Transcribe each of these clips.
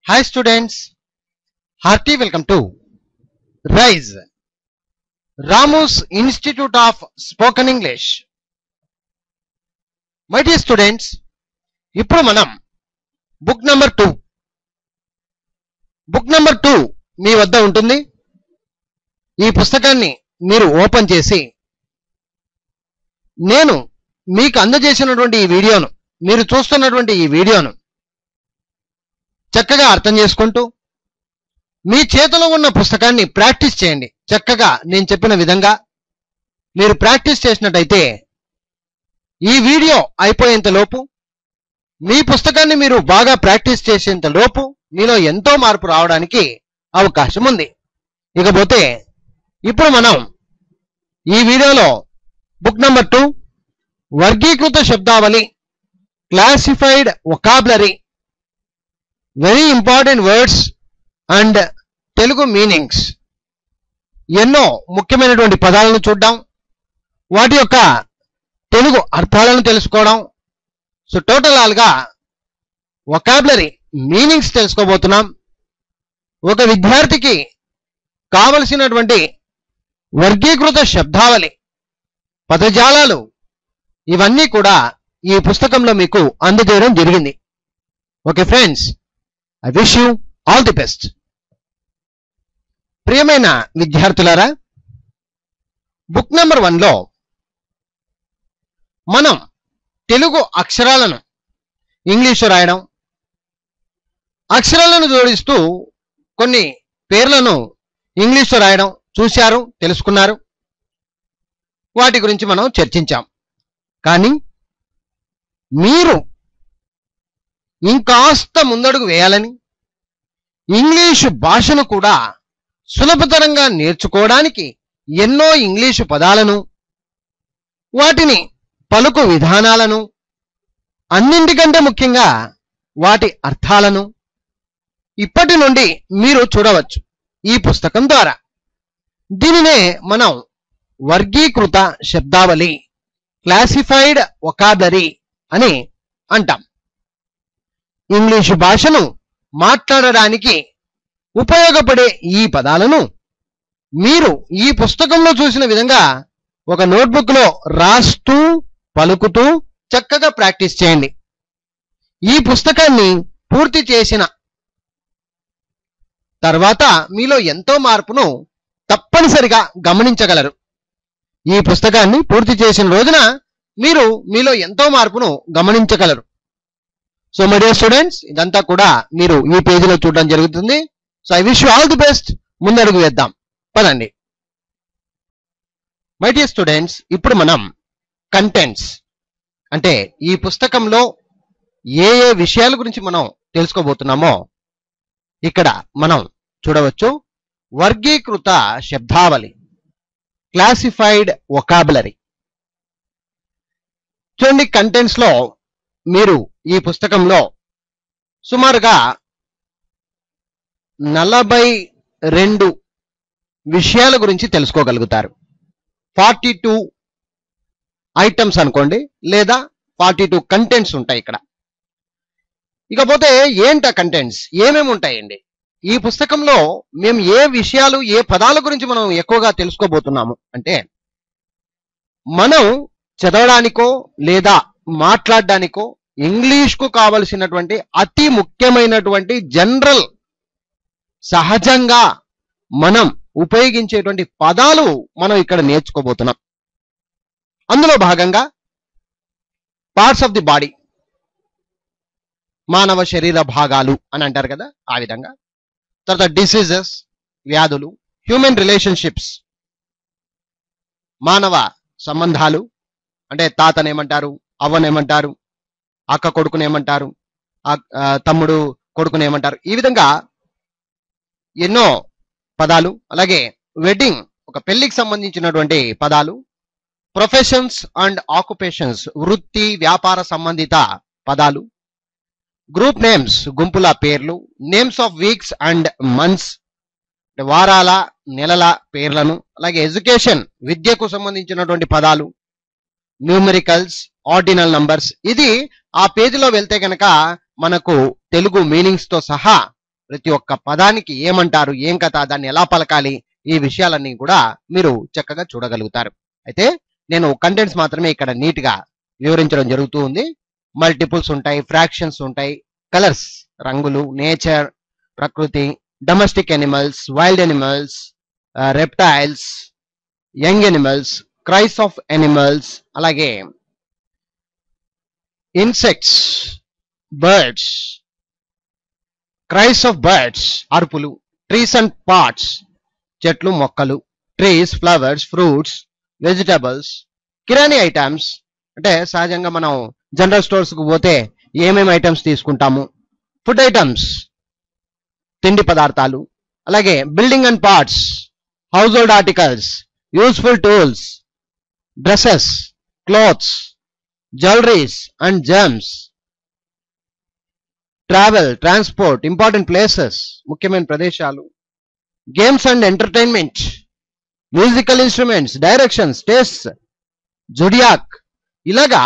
Hi students, hearty welcome to RISE, Ramu's Institute of Spoken English. My dear students, ఇప్పుడు మనం book number 2 మీ వద్ద ఉంటుంది. ఈ పుస్తకాన్ని మీరు ఓపెన్ చేసి నేను మీకు అందజేసినటువంటి ఈ వీడియోను, మీరు చూస్తున్నటువంటి ఈ వీడియోను చక్కగా అర్థం చేసుకుంటూ మీ చేతిలో ఉన్న పుస్తకాన్ని ప్రాక్టీస్ చేయండి. చక్కగా నేను చెప్పిన విధంగా మీరు ప్రాక్టీస్ చేసినట్టయితే ఈ వీడియో అయిపోయేంత లోపు, మీ పుస్తకాన్ని మీరు బాగా ప్రాక్టీస్ చేసేంత లోపు మీలో ఎంతో మార్పు రావడానికి అవకాశం ఉంది. ఇకపోతే ఇప్పుడు మనం ఈ వీడియోలో బుక్ నెంబర్ 2 వర్గీకృత శబ్దావళి, classified vocabulary, very important words and Telugu meanings, ఎన్నో ముఖ్యమైనటువంటి పదాలను చూద్దాం, వాటి యొక్క తెలుగు అర్థాలను తెలుసుకోవడం. సో టోటల్ ఆల్గా వొకాబులరీ మీనింగ్స్ తెలుసుకోబోతున్నాం. ఒక విద్యార్థికి కావలసినటువంటి వర్గీకృత శబ్దావళి, పదజాలాలు, ఇవన్నీ కూడా ఈ పుస్తకంలో మీకు అందజేయడం జరిగింది. Okay friends, I wish you all the best. ప్రియమైన విద్యార్థులారా, బుక్ నెంబర్ 1లో మనం తెలుగు అక్షరాలను ఇంగ్లీషు రాయడం, అక్షరాలను జోడిస్తూ కొన్ని పేర్లను ఇంగ్లీషు రాయడం చూశారు, తెలుసుకున్నారు. వాటి గురించి మనం చర్చించాం. కానీ మీరు ఇంకాస్త ముందడుగు వేయాలని, ఇంగ్లీషు భాషను కూడా సులభతరంగా నేర్చుకోవడానికి ఎన్నో ఇంగ్లీషు పదాలను, వాటిని పలుకు విధానాలను, అన్నింటికంటే ముఖ్యంగా వాటి అర్థాలను ఇప్పటి నుండి మీరు చూడవచ్చు ఈ పుస్తకం ద్వారా. దీనినే మనం వర్గీకృత శబ్దావళి, క్లాసిఫైడ్ వొకాబులరీ అని అంటాం. ఇంగ్లీషు భాషను మాట్లాడడానికి ఉపయోగపడే ఈ పదాలను మీరు ఈ పుస్తకంలో చూసిన విధంగా ఒక నోట్బుక్లో రాస్తూ పలుకుతూ చక్కగా ప్రాక్టీస్ చేయండి. ఈ పుస్తకాన్ని పూర్తి చేసిన తర్వాత మీలో ఎంతో మార్పును తప్పనిసరిగా గమనించగలరు. ఈ పుస్తకాన్ని పూర్తి చేసిన రోజున మీరు మీలో ఎంతో మార్పును గమనించగలరు. సో మై డియర్ స్టూడెంట్స్, ఇదంతా కూడా మీరు ఈ పేజీలో చూడడం జరుగుతుంది. So I wish you all the best. ముందడుగు వేద్దాం, పదండి. మై డియర్ స్టూడెంట్స్, ఇప్పుడు మనం కంటెంట్స్ అంటే ఈ పుస్తకంలో ఏ ఏ విషయాల గురించి మనం తెలుసుకోబోతున్నామో ఇక్కడ మనం చూడవచ్చు. వర్గీకృత శబ్దావళి, క్లాసిఫైడ్ వొకాబులరీ. చూడండి, కంటెంట్స్ లో మీరు ఈ పుస్తకంలో సుమారుగా 42 విషయాల గురించి తెలుసుకోగలుగుతారు. 42 ఐటమ్స్ అనుకోండి, లేదా 42 కంటెంట్స్ ఉంటాయి ఇక్కడ. ఇకపోతే ఏంట కంటెంట్స్, ఏమేమి ఉంటాయండి ఈ పుస్తకంలో? మేము ఏ విషయాలు, ఏ పదాల గురించి మనం ఎక్కువగా తెలుసుకోబోతున్నాము అంటే, మనం చదవడానికో లేదా మాట్లాడడానికో ఇంగ్లీష్కు కావలసినటువంటి అతి ముఖ్యమైనటువంటి జనరల్, సహజంగా మనం ఉపయోగించేటువంటి పదాలు మనం ఇక్కడ నేర్చుకోబోతున్నాం. అందులో భాగంగా పార్ట్స్ ఆఫ్ ది బాడీ, మానవ శరీర భాగాలు అని అంటారు కదా, ఆ విధంగా. తర్వాత డిసీజెస్, వ్యాధులు, హ్యూమన్ రిలేషన్షిప్స్, మానవ సంబంధాలు, అంటే తాతనేమంటారు, అవ్వనేమంటారు, అక్క కొడుకునేమంటారు, తమ్ముడు కొడుకునేమంటారు, ఈ విధంగా ఎన్నో పదాలు. అలాగే వెడ్డింగ్, ఒక పెళ్లికి సంబంధించినటువంటి పదాలు. ప్రొఫెషన్స్ అండ్ ఆక్యుపేషన్స్, వృత్తి వ్యాపార సంబంధిత పదాలు. గ్రూప్ నేమ్స్, గుంపుల పేర్లు. Names of weeks and months, వారాల నెలల పేర్లను. అలాగే ఎడ్యుకేషన్, విద్యకు సంబంధించినటువంటి పదాలు. Numericals, ordinal numbers. ఇది ఆ పేజీలో వెళ్తే కనుక మనకు తెలుగు మీనింగ్స్ తో సహా ప్రతి ఒక్క పదానికి ఏమంటారు, ఏం కథ, దాన్ని ఎలా పలకాలి, ఈ విషయాలన్నీ కూడా మీరు చక్కగా చూడగలుగుతారు. అయితే నేను కంటెంట్స్ మాత్రమే ఇక్కడ నీట్ గా వివరించడం జరుగుతూ ఉంది. మల్టిపుల్స్ ఉంటాయి, ఫ్రాక్షన్స్ ఉంటాయి, కలర్స్ రంగులు, నేచర్ ప్రకృతి, domestic animals, wild animals, reptiles, young animals, cries of animals, అలాగే insects, birds, cries of birds అరుపులు, ట్రీస్ అండ్ పార్ట్స్ చెట్లు మొక్కలు, ట్రీస్, ఫ్లవర్స్, ఫ్రూట్స్, వెజిటబుల్స్, కిరాణీ ఐటమ్స్ అంటే సహజంగా మనం జనరల్ స్టోర్స్ కు పోతే ఏమేమి ఐటమ్స్ తీసుకుంటాము, ఫుడ్ ఐటమ్స్ తిండి పదార్థాలు, అలాగే building and parts household articles, useful tools, dresses, clothes, jewelleries and gems, travel, transport, important places ముఖ్యమైన ప్రదేశాలు, games and entertainment, musical instruments, directions, taste, zodiac. ఇలాగా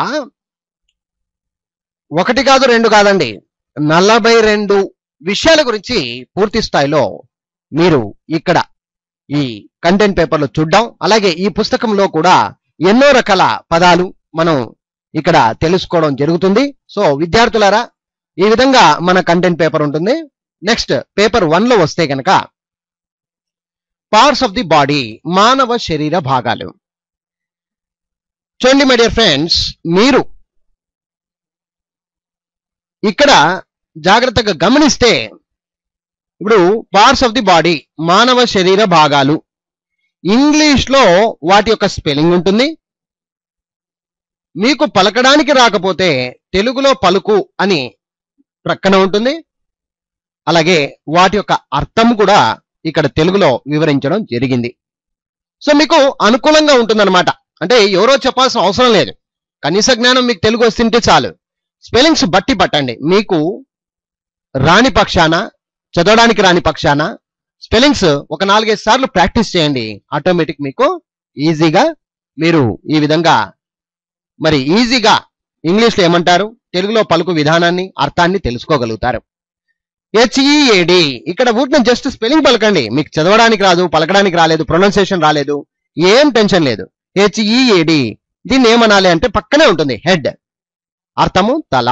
ఒకటి కాదు రెండు కాదండి, 42 విషయాల గురించి పూర్తి స్థాయిలో మీరు ఇక్కడ ఈ కంటెంట్ పేపర్లో చూడడం, అలాగే ఈ పుస్తకంలో కూడా ఎన్నో రకాల పదాలు మనం ఇక్కడ తెలుసుకోవడం జరుగుతుంది. సో విద్యార్థులారా, ఈ విధంగా మన కంటెంట్ పేపర్ ఉంటుంది. నెక్స్ట్ పేపర్ 1 లో వస్తే కనుక పార్ట్స్ ఆఫ్ ది బాడీ, మానవ శరీర భాగాలు. చూడండి మై డియర్ ఫ్రెండ్స్, మీరు ఇక్కడ జాగ్రత్తగా గమనిస్తే ఇప్పుడు పార్ట్స్ ఆఫ్ ది బాడీ, మానవ శరీర భాగాలు, ఇంగ్లీష్ లో వాటి యొక్క స్పెల్లింగ్ ఉంటుంది. మీకు పలకడానికి రాకపోతే తెలుగులో పలుకు అని ప్రక్కన ఉంటుంది. అలాగే వాటి యొక్క అర్థం కూడా ఇక్కడ తెలుగులో వివరించడం జరిగింది. సో మీకు అనుకూలంగా ఉంటుందన్నమాట. అంటే ఎవరో చెప్పాల్సిన అవసరం లేదు, కనీస జ్ఞానం మీకు తెలుగు వస్తుంటే చాలు. స్పెల్లింగ్స్ బట్టి పట్టండి. మీకు రాని పక్షాన, చదవడానికి రాని పక్షాన స్పెల్లింగ్స్ ఒక 4-5 సార్లు ప్రాక్టీస్ చేయండి. ఆటోమేటిక్ మీకు ఈజీగా మీరు ఈ విధంగా మరి ఈజీగా ఇంగ్లీష్లో ఏమంటారు, తెలుగులో పలుకు విధానాన్ని, అర్థాన్ని తెలుసుకోగలుగుతారు. HEAD ఇక్కడ ఊటిని జస్ట్ స్పెల్లింగ్ పలకండి. మీకు చదవడానికి రాదు, పలకడానికి రాలేదు, ప్రొనౌన్సియేషన్ రాలేదు, ఏం టెన్షన్ లేదు. HEAD దీన్ని ఏమనాలి అంటే పక్కనే ఉంటుంది హెడ్, అర్థము తల.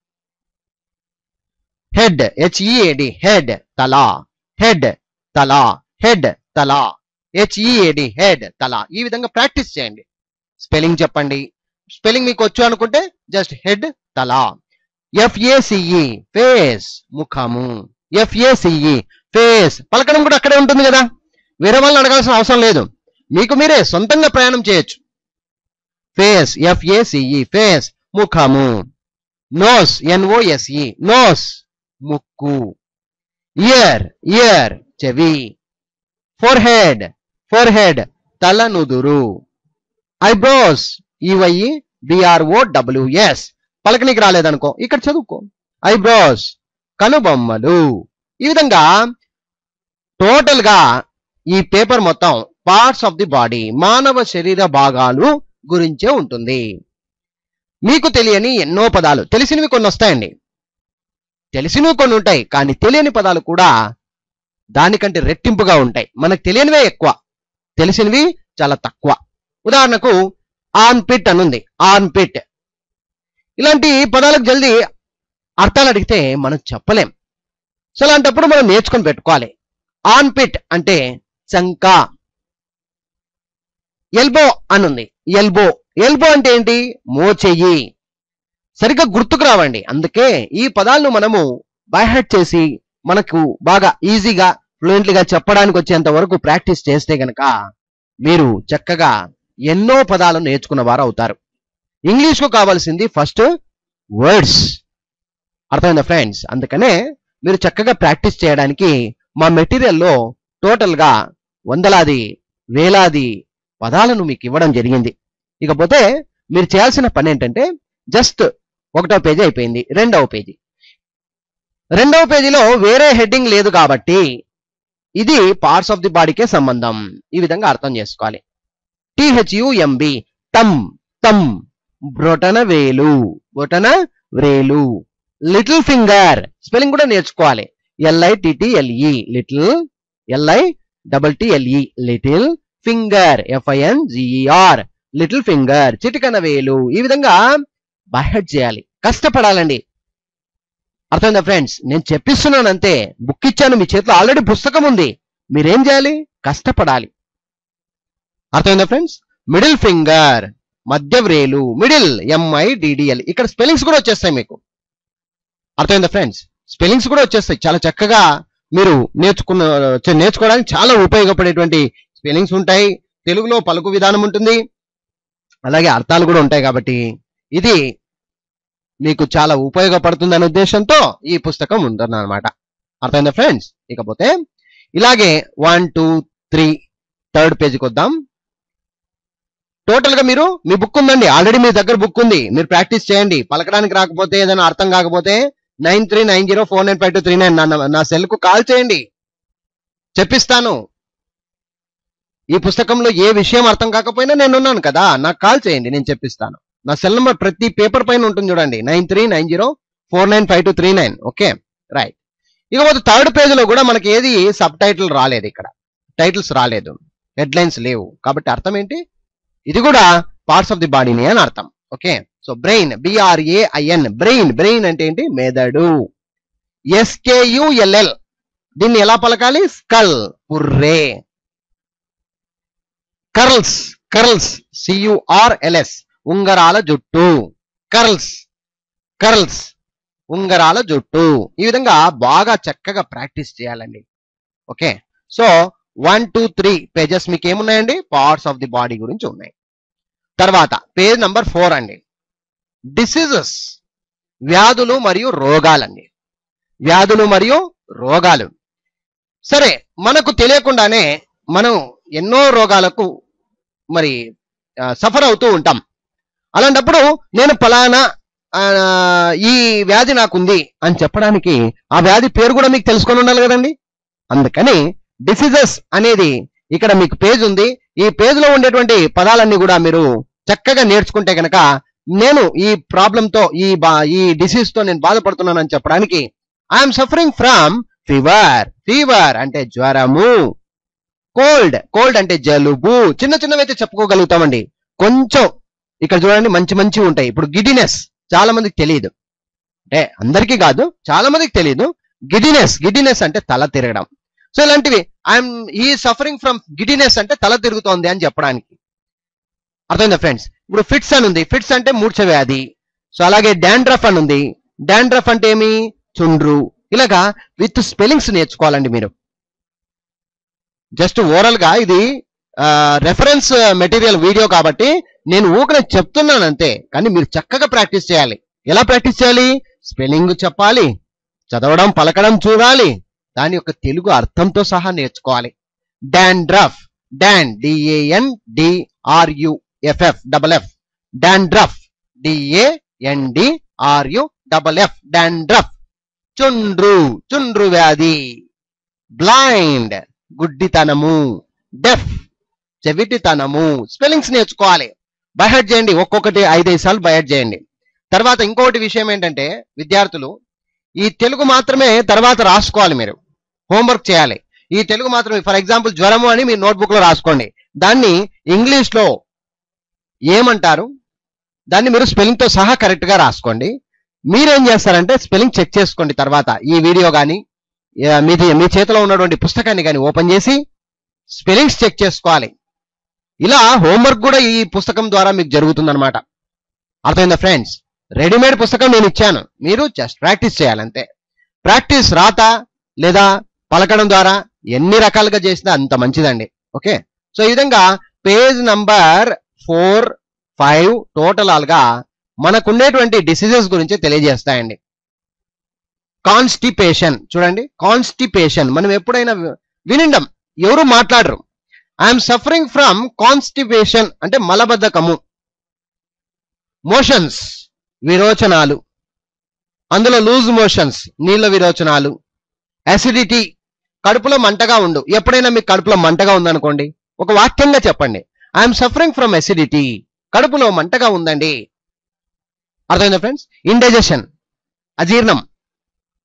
హెడ్, HEAD హెడ్, తల, హెడ్ తల, హెడ్ తల, HEAD హెడ్ తల. ఈ విధంగా ప్రాక్టీస్ చేయండి. స్పెల్లింగ్ చెప్పండి. స్పెల్లింగ్ మీకు వచ్చు అనుకుంటే జస్ట్ హెడ్, తల. FACE ఫేస్, ముఖము. FACE ఫేస్ పలకడం కూడా అక్కడే ఉంటుంది కదా, వేరే వాళ్ళని అడగాల్సిన అవసరం లేదు, మీకు మీరే సొంతంగా ప్రయాణం చేయొచ్చు. ఫేస్, FACE ఫేస్, ముఖము. నోస్, NOSE నోస్, ముక్కు. ఇయర్, ఇయర్ చెవి. ఫోర్హెడ్, ఫోర్హెడ్ తల నుదురు. ఐబ్రోస్, EYBROWS పలకనికి రాలేదనుకో ఇక్కడ చదువుకో, ఐబ్రోస్ కనుబొమ్మలు. ఈ విధంగా టోటల్ గా ఈ పేపర్ మొత్తం పార్ట్స్ ఆఫ్ ది బాడీ, మానవ శరీర భాగాలు గురించే ఉంటుంది. మీకు తెలియని ఎన్నో పదాలు, తెలిసినవి కొన్ని వస్తాయండి, తెలిసినవి కొన్ని ఉంటాయి, కానీ తెలియని పదాలు కూడా దానికంటే రెట్టింపుగా ఉంటాయి. మనకు తెలియనివే ఎక్కువ, తెలిసినవి చాలా తక్కువ. ఉదాహరణకు ఆన్ పిట్ అనుంది, ఆన్ పిట్. ఇలాంటి పదాలకు జల్దీ అర్థాలు అడిగితే మనం చెప్పలేం. సో అలాంటప్పుడు మనం నేర్చుకొని పెట్టుకోవాలి. ఆన్ పిట్ అంటే చంక. ఎల్బో అనుంది, ఎల్బో. ఎల్బో అంటే ఏంటి, మోచెయ్యి. సరిగ్గా గుర్తుకు రావండి. అందుకే ఈ పదాలను మనము బైహార్ట్ చేసి మనకు బాగా ఈజీగా ఫ్లూయెంట్లీగా చెప్పడానికి వచ్చేంత వరకు ప్రాక్టీస్ చేస్తే గనక మీరు చక్కగా ఎన్నో పదాలను నేర్చుకున్న వారు అవుతారు. ఇంగ్లీష్ కు కావాల్సింది ఫస్ట్ వర్డ్స్. అర్థమైందా ఫ్రెండ్స్? అందుకనే మీరు చక్కగా ప్రాక్టీస్ చేయడానికి మా మెటీరియల్లో టోటల్ గా వందలాది వేలాది పదాలను మీకు ఇవ్వడం జరిగింది. ఇకపోతే మీరు చేయాల్సిన పని ఏంటంటే జస్ట్ 1వ పేజీ అయిపోయింది, 2వ పేజీ. 2వ పేజీలో వేరే హెడ్డింగ్ లేదు కాబట్టి ఇది పార్ట్స్ ఆఫ్ ది బాడీకే సంబంధం. ఈ విధంగా అర్థం చేసుకోవాలి. THUMB టమ్, తమ్. బ్రొటన వేలు, బొటన వ్రేలు. లిటిల్ ఫింగర్ స్పెల్లింగ్ కూడా నేర్చుకోవాలి. LITTLE little, LITTLE little, finger FINGER little finger చిటికన వేలు. ఈ విధంగా బైహెడ్ చేయాలి, కష్టపడాలండి. అర్థమైందా ఫ్రెండ్స్? నేను చెప్పిస్తున్నాను అంతే. బుక్ ఇచ్చాను, మీ చేతిలో ఆల్రెడీ పుస్తకం ఉంది. మీరేం చేయాలి? కష్టపడాలి. అర్థమైందా ఫ్రెండ్స్? మిడిల్ ఫింగర్ మధ్య వ్రేలు, మిడిల్ MIDDL. ఇక్కడ స్పెల్లింగ్స్ కూడా వచ్చేస్తాయి మీకు. అర్థమైందా ఫ్రెండ్స్? స్పెల్లింగ్స్ కూడా వచ్చేస్తాయి. చాలా చక్కగా మీరు నేర్చుకోవడానికి చాలా ఉపయోగపడేటువంటి స్పెల్లింగ్స్ ఉంటాయి. తెలుగులో పలుకు విధానం ఉంటుంది, అలాగే అర్థాలు కూడా ఉంటాయి. కాబట్టి ఇది మీకు చాలా ఉపయోగపడుతుంది అనే ఉద్దేశంతో ఈ పుస్తకం ఉందన్నమాట. అర్థమైందా ఫ్రెండ్స్? ఇకపోతే ఇలాగే 1, 2, 3 థర్డ్ పేజీకి వద్దాం. టోటల్ గా మీరు మీ బుక్ ఉందండి, ఆల్రెడీ మీ దగ్గర బుక్ ఉంది. మీరు ప్రాక్టీస్ చేయండి. పలకడానికి రాకపోతే, ఏదైనా అర్థం కాకపోతే 9390495239 నా సెల్ కు కాల్ చేయండి, చెప్పిస్తాను. ఈ పుస్తకంలో ఏ విషయం అర్థం కాకపోయినా నేను ఉన్నాను కదా, నాకు కాల్ చేయండి, నేను చెప్పిస్తాను. నా సెల్ నెంబర్ ప్రతి పేపర్ పైన ఉంటుంది చూడండి, 9390495239. Okay, right. ఇకపోతే థర్డ్ పేజ్ లో కూడా మనకి ఏది సబ్ టైటిల్ రాలేదు, ఇక్కడ టైటిల్స్ రాలేదు, హెడ్ లైన్స్ లేవు. కాబట్టి అర్థం ఏంటి? ఇది కూడా పార్ట్స్ ఆఫ్ ది బాడీని అని అర్థం. Okay, so brain BRAIN, brain అంటే ఏంటి? మెదడు. SKULL దీన్ని ఎలా పలకాలి? స్కల్, పుర్రే. కర్ల్స్ CURLS ఉంగరాల జుట్టు. కర్ల్స్ ఉంగరాల జుట్టు. ఈ విధంగా బాగా చక్కగా ప్రాక్టీస్ చేయాలండి. ఓకే, సో 1, 2, 3 పేజెస్ మీకు ఏమున్నాయండి? పార్ట్స్ ఆఫ్ ది బాడీ గురించి ఉన్నాయి. తర్వాత పేజ్ నంబర్ 4 అండి, డిసీజెస్, వ్యాధులు మరియు రోగాలండి. వ్యాధులు మరియు రోగాలు. సరే, మనకు తెలియకుండానే మనం ఎన్నో రోగాలకు మరి సఫర్ అవుతూ ఉంటాం. అలాంటప్పుడు నేను ఫలానా ఈ వ్యాధి నాకుంది అని చెప్పడానికి ఆ వ్యాధి పేరు కూడా మీకు తెలుసుకొని ఉండాలి కదండి. అందుకని డిసీజెస్ అనేది ఇక్కడ మీకు పేజ్ ఉంది. ఈ పేజ్ లో ఉండేటువంటి పదాలన్నీ కూడా మీరు చక్కగా నేర్చుకుంటే కనుక నేను ఈ ప్రాబ్లంతో ఈ డిసీజ్ తో నేను బాధపడుతున్నాను అని చెప్పడానికి ఐఎమ్ సఫరింగ్ ఫ్రమ్ ఫీవర్ అంటే జ్వరము, కోల్డ్ అంటే జలుబు. చిన్నవి అయితే చెప్పుకోగలుగుతామండి. కొంచెం ఇక్కడ చూడండి, మంచి ఉంటాయి. ఇప్పుడు గిడినెస్ చాలా మందికి తెలియదు, అంటే అందరికీ కాదు, చాలా మందికి తెలియదు. గిడినెస్ అంటే తల తిరగడం. సో ఇలాంటివి ఈ సఫరింగ్ ఫ్రమ్ గిడినెస్ అంటే తల తిరుగుతోంది అని చెప్పడానికి. అర్థమైందా ఫ్రెండ్స్? ఇప్పుడు ఫిట్స్ అని ఉంది, ఫిట్స్ అంటే మూర్ఛ వ్యాధి. సో అలాగే డాండ్రఫ్ అని ఉంది, డాండ్రఫ్ అంటే ఏమి? చుండ్రు. ఇలాగా విత్ స్పెల్లింగ్స్ నేర్చుకోవాలండి మీరు. జస్ట్ ఓవరాల్ గా ఇది రెఫరెన్స్ మెటీరియల్ వీడియో కాబట్టి నేను ఊకనే చెప్తున్నాను అంతే. కానీ మీరు చక్కగా ప్రాక్టీస్ చేయాలి. ఎలా ప్రాక్టీస్ చేయాలి? స్పెల్లింగ్ చెప్పాలి, చదవడం పలకడం చూడాలి, దాని యొక్క తెలుగు అర్థంతో సహా నేర్చుకోవాలి. Dandruff, DANDRUFF dandruff, DANDRUFF dandruff. చుండ్రు వ్యాధి. బ్లైండ్ గుడ్డితనము, డెఫ్ చెవిటితనము. స్పెల్లింగ్స్ నేర్చుకోవాలి, బైహెడ్ చేయండి. ఒక్కొక్కటి 5 సార్లు బైహెడ్ చేయండి. తర్వాత ఇంకొకటి విషయం ఏంటంటే, విద్యార్థులు ఈ తెలుగు మాత్రమే తర్వాత రాసుకోవాలి. మీరు హోంవర్క్ చేయాలి. ఈ తెలుగు మాత్రమే. ఫర్ ఎగ్జాంపుల్ జ్వరము అని మీ నోట్బుక్ లో రాసుకోండి. దాన్ని ఇంగ్లీష్ లో ఏమంటారు, దాన్ని మీరు స్పెల్లింగ్ తో సహా కరెక్ట్ గా రాసుకోండి. మీరేం చేస్తారంటే స్పెల్లింగ్ చెక్ చేసుకోండి. తర్వాత ఈ వీడియో కానీ మీ చేతిలో ఉన్నటువంటి పుస్తకాన్ని కానీ ఓపెన్ చేసి స్పెల్లింగ్స్ చెక్ చేసుకోవాలి. ఇలా హోంవర్క్ కూడా ఈ పుస్తకం ద్వారా మీకు జరుగుతుందన్నమాట. అర్థమైందా ఫ్రెండ్స్? రెడీమేడ్ పుస్తకం నేను ఇచ్చాను, మీరు జస్ట్ ప్రాక్టీస్ చేయాలంతే. ప్రాక్టీస్ రాత లేదా పలకడం ద్వారా ఎన్ని రకాలుగా చేసినా అంత మంచిదండి. ఓకే, సో ఈ విధంగా పేజ్ నంబర్ 4, 5 టోటల్ గా మనకుండేటువంటి డిసీజెస్ గురించి తెలియజేస్తాయండి. కాన్స్టిపేషన్ చూడండి, కాన్స్టిపేషన్ మనం ఎప్పుడైనా వినిండం, ఎవరు మాట్లాడరు. ఐఎమ్ సఫరింగ్ ఫ్రమ్ కాన్స్టిపేషన్ అంటే మలబద్ధకము. మోషన్స్ విరోచనాలు, అందులో లూజ్ మోషన్స్ నీళ్ళ విరోచనాలు. అసిడిటీ కడుపులో మంటగా ఉండు. ఎప్పుడైనా మీకు కడుపులో మంటగా ఉందనుకోండి, ఒక వాక్యంగా చెప్పండి, ఐఎమ్ సఫరింగ్ ఫ్రమ్ అసిడిటీ, కడుపులో మంటగా ఉందండి. అర్థమైందా ఫ్రెండ్స్? ఇండైజెషన్ అజీర్ణం.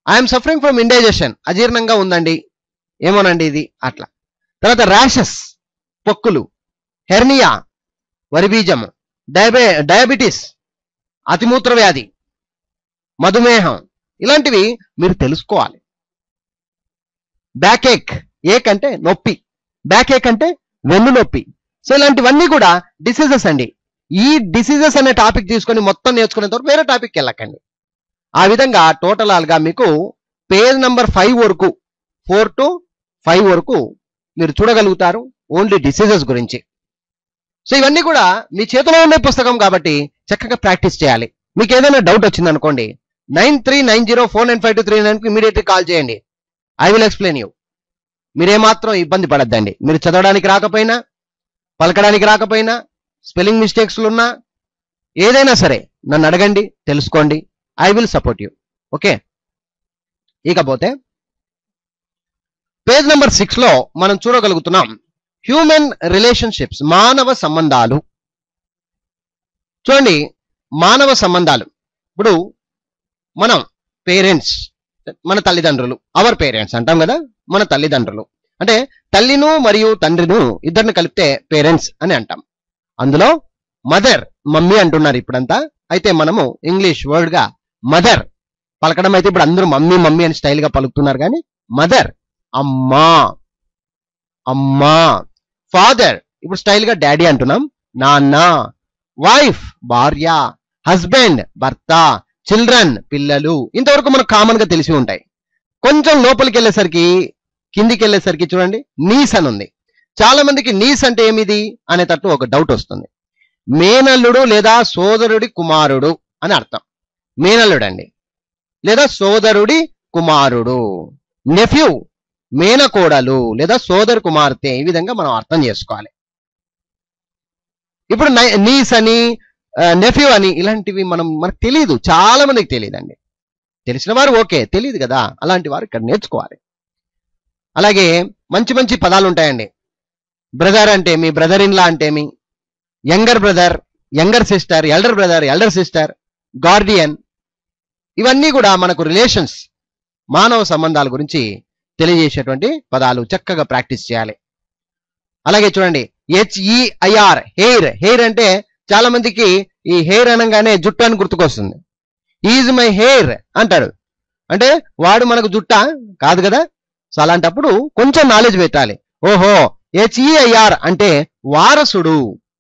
ఐఎమ్ సఫరింగ్ ఫ్రమ్ ఇండైజెషన్, అజీర్ణంగా ఉందండి, ఏమోనండి ఇది అట్లా. తర్వాత ర్యాషెస్, పొక్కులు, హెర్నియా, వరిబీజము, డయాబెటీస్, అతిమూత్ర వ్యాధి, మధుమేహం, ఇలాంటివి మీరు తెలుసుకోవాలి. బ్యాక్ ఏక్, ఏక్ అంటే నొప్పి, బ్యాక్ ఏక్ అంటే వెన్ను నొప్పి. సో ఇలాంటివన్నీ కూడా డిసీజెస్ అండి. ఈ డిసీజెస్ అనే టాపిక్ తీసుకొని మొత్తం నేర్చుకునేంత వరకు వేరే టాపిక్కి వెళ్ళకండి. ఆ విధంగా టోటల్ గా మీకు పేజ్ నంబర్ 5 వరకు, 4 to 5 వరకు మీరు చూడగలుగుతారు ఓన్లీ డిసీజెస్ గురించి. సో ఇవన్నీ కూడా మీ చేతిలో ఉండే పుస్తకం కాబట్టి చక్కగా ప్రాక్టీస్ చేయాలి. మీకు ఏదైనా డౌట్ వచ్చింది అనుకోండి, 9390495239 ఇమీడియట్లీ కాల్ చేయండి. I will explain you. మీరేమాత్రం ఇబ్బంది పడద్దండి. మీరు చదవడానికి రాకపోయినా, పలకడానికి రాకపోయినా, స్పెల్లింగ్ మిస్టేక్స్లు ఉన్నా, ఏదైనా సరే నన్ను అడగండి, తెలుసుకోండి. I will support you. Okay, ఇకపోతే పేజ్ నెంబర్ 6 లో మనం చూడగలుగుతున్నాం హ్యూమన్ రిలేషన్షిప్స్, మానవ సంబంధాలు. చూడండి, మానవ సంబంధాలు. ఇప్పుడు మనం పేరెంట్స్, మన తల్లిదండ్రులు, అవర్ పేరెంట్స్ అంటాం కదా, మన తల్లిదండ్రులు అంటే తల్లిను మరియు తండ్రిను ఇద్దరిని కలిపితే పేరెంట్స్ అని అంటాం. అందులో మదర్, మమ్మీ అంటున్నారు ఇప్పుడంతా. అయితే మనము ఇంగ్లీష్ వర్డ్ గా మదర్ పలకడం అయితే ఇప్పుడు అందరూ మమ్మీ మమ్మీ అని స్టైల్ గా పలుకుతున్నారు, కానీ మదర్ అమ్మా, అమ్మా. ఫాదర్ ఇప్పుడు స్టైల్ గా డాడీ అంటున్నాం, నాన్న. వైఫ్ భార్య, హస్బెండ్ భర్త, చిల్డ్రన్ పిల్లలు. ఇంతవరకు మనకు కామన్ గా తెలిసి ఉంటాయి. కొంచెం లోపలికి వెళ్ళేసరికి, కిందికి వెళ్ళేసరికి చూడండి నీస్ అని ఉంది. చాలా మందికి నీస్ అంటే ఏమిది అనేటట్టు ఒక డౌట్ వస్తుంది. మేనల్లుడు లేదా సోదరుడి కుమారుడు అని అర్థం. మేనల్లుడు అండి, లేదా సోదరుడి కుమారుడు. నెఫ్యూ మేనకోడలు లేదా సోదరు కుమార్తె. ఈ విధంగా మనం అర్థం చేసుకోవాలి. ఇప్పుడు నీస్ అని, నెఫ్యూ అని ఇలాంటివి మనకు తెలియదు, చాలా మందికి తెలియదండి. తెలిసిన వారు ఓకే, తెలియదు కదా, అలాంటి వారు ఇక్కడ నేర్చుకోవాలి. అలాగే మంచి మంచి పదాలు ఉంటాయండి. బ్రదర్ అంటే మీ బ్రదర్ ఇన్ లా అంటే మీ, younger brother, younger sister, elder brother, elder sister, guardian. ఇవన్నీ కూడా మనకు రిలేషన్స్, మానవ సంబంధాల గురించి తెలియజేసేటువంటి పదాలు. చక్కగా ప్రాక్టీస్ చేయాలి. అలాగే చూడండి HEIR, హెయిర్. హెయిర్ అంటే చాలా మందికి ఈ హెయిర్ అనగానే జుట్టు అని గుర్తుకొస్తుంది. ఈజ్ మై హెయిర్ అంటాడు, అంటే వాడు మనకు జుట్ట కాదు కదా. సో అలాంటప్పుడు కొంచెం నాలెడ్జ్ పెట్టాలి. ఓహో, HEIR అంటే వారసుడు.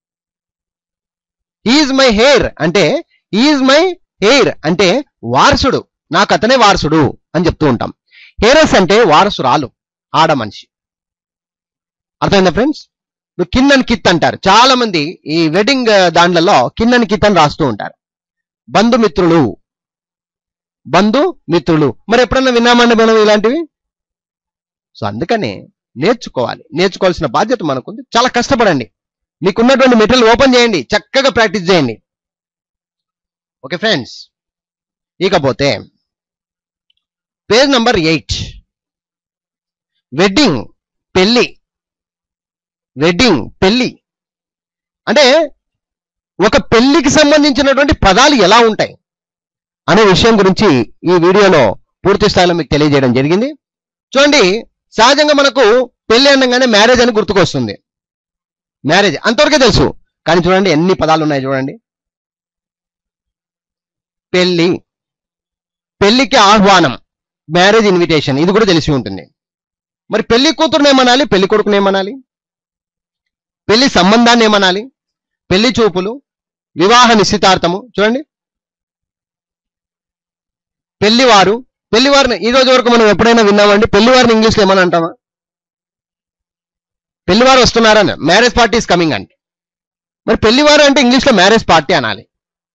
ఈజ్ మై హెయిర్ అంటే, ఈజ్ మై హెయిర్ అంటే వారసుడు, నాకు అతనే వారసుడు అని చెప్తూ ఉంటాం. హెయిరస్ అంటే వారసురాలు, ఆడ మనిషి. అర్థమైందా ఫ్రెండ్స్? ఇప్పుడు కిన్ అండ్ కిత్ అంటారు. చాలా మంది ఈ వెడ్డింగ్ దాండ్లలో కిన్ అండ్ కిత్ అని రాస్తూ ఉంటారు. బంధుమిత్రులు, బంధుమిత్రులు. మరి ఎప్పుడన్నా విన్నామండి మనం ఇలాంటివి? సో అందుకనే నేర్చుకోవాలి. నేర్చుకోవాల్సిన బాధ్యత మనకుంది. చాలా కష్టపడండి. మీకున్నటువంటి మెటీరియల్ ఓపెన్ చేయండి, చక్కగా ప్రాక్టీస్ చేయండి. ఓకే ఫ్రెండ్స్, ఇకపోతే పేజ్ నంబర్ 8, వెడ్డింగ్, పెళ్లి. వెడ్డింగ్, పెళ్లి అంటే ఒక పెళ్లికి సంబంధించినటువంటి పదాలు ఎలా ఉంటాయి అనే విషయం గురించి ఈ వీడియోలో పూర్తి స్థాయిలో మీకు తెలియజేయడం జరిగింది. చూడండి, సహజంగా మనకు పెళ్లి అనగానే మ్యారేజ్ అని గుర్తుకొస్తుంది. మ్యారేజ్ అంతవరకే తెలుసు, కానీ చూడండి ఎన్ని పదాలు ఉన్నాయి చూడండి. పెళ్లి, పెళ్లికి ఆహ్వానం, మ్యారేజ్ ఇన్విటేషన్, ఇది కూడా తెలిసి ఉంటుంది. మరి పెళ్లి కూతురుని ఏమనాలి, పెళ్లి కొడుకుని ఏమనాలి, పెళ్లి సంబంధాన్ని ఏమనాలి, పెళ్లి చూపులు, వివాహ నిశ్చితార్థము. చూడండి, పెళ్లివారు, పెళ్లివారిని ఈ రోజు వరకు మనం ఎప్పుడైనా విన్నామండి పెళ్లివారిని ఇంగ్లీష్లో ఏమని అంటామా? పెళ్లివారు వస్తున్నారని, మ్యారేజ్ పార్టీ ఇస్ కమింగ్ అంటే. మరి పెళ్లివారు అంటే ఇంగ్లీష్లో మ్యారేజ్ పార్టీ అనాలి.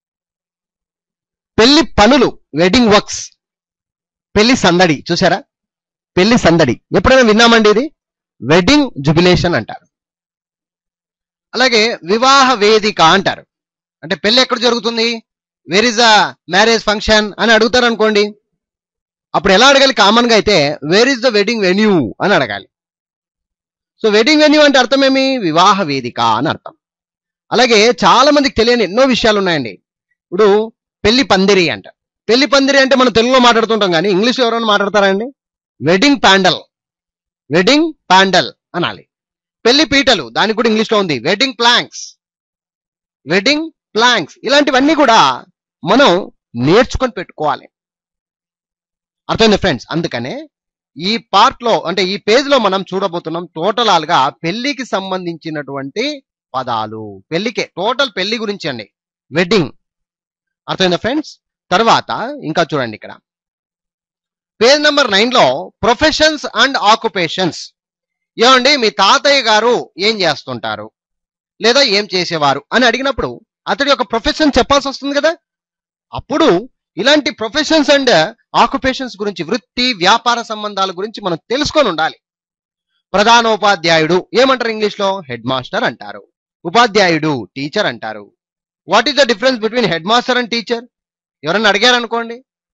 పెళ్లి పనులు, వెడ్డింగ్ వర్క్స్, పెళ్లి సందడి. చూసారా, పెళ్లి సందడి ఎప్పుడైనా విన్నామండి? ఇది వెడ్డింగ్ జుబిలేషన్ అంటారు. అలాగే వివాహ వేదిక అంటారు. అంటే పెళ్లి ఎక్కడ జరుగుతుంది, where is a marriage function అని అడుగుతారు అనుకోండి. అప్పుడు ఎలా అడగాలి? కామన్ గా అయితే where is the wedding venue అని అడగాలి. సో వెడ్డింగ్ వెన్యూ అంటే అర్థం ఏమి? వివాహ వేదిక అని అర్థం. అలాగే చాలా మందికి తెలియని ఎన్నో విషయాలు ఉన్నాయండి. ఇప్పుడు పెళ్లి పందిరి అంట. పెళ్లి పందిరి అంటే మనం తెలుగులో మాట్లాడుతుంటాం కానీ ఇంగ్లీష్లో ఎవరైనా మాట్లాడతారా అండి? వెడ్డింగ్ ప్యాండల్, వెడ్డింగ్ ప్యాండల్ అనాలి. పెళ్లి పీటలు, దానికి కూడా ఇంగ్లీష్లో ఉంది వెడ్డింగ్ ప్లాంక్స్, వెడ్డింగ్ ప్లాంక్స్. ఇలాంటివన్నీ కూడా మనం నేర్చుకొని పెట్టుకోవాలి. అర్థమైంది ఫ్రెండ్స్? అందుకనే ఈ పార్ట్ లో అంటే ఈ పేజ్ లో మనం చూడబోతున్నాం టోటల్ గా పెళ్లికి సంబంధించినటువంటి పదాలు. పెళ్లికే, టోటల్ పెళ్లి గురించి అండి, వెడ్డింగ్. అర్థమైందా ఫ్రెండ్స్? తర్వాత ఇంకా చూడండి ఇక్కడ పేజ్ నెంబర్ 9 లో ప్రొఫెషన్స్ అండ్ ఆక్యుపేషన్స్. ఏమండి మీ తాతయ్య గారు ఏం చేస్తుంటారు లేదా ఏం చేసేవారు అని అడిగినప్పుడు అతడి యొక్క ప్రొఫెషన్ చెప్పాల్సి వస్తుంది కదా. అప్పుడు ఇలాంటి ప్రొఫెషన్స్ అండ్ ఆక్యుపేషన్స్ గురించి, వృత్తి వ్యాపార సంబంధాల గురించి మనం తెలుసుకొని ఉండాలి. ప్రధానోపాధ్యాయుడు ఏమంటారు ఇంగ్లీష్ లో? హెడ్ మాస్టర్ అంటారు. ఉపాధ్యాయుడు టీచర్ అంటారు. What is the difference between head master and teacher? ఎవరన్నా అడిగారు అనుకోండి.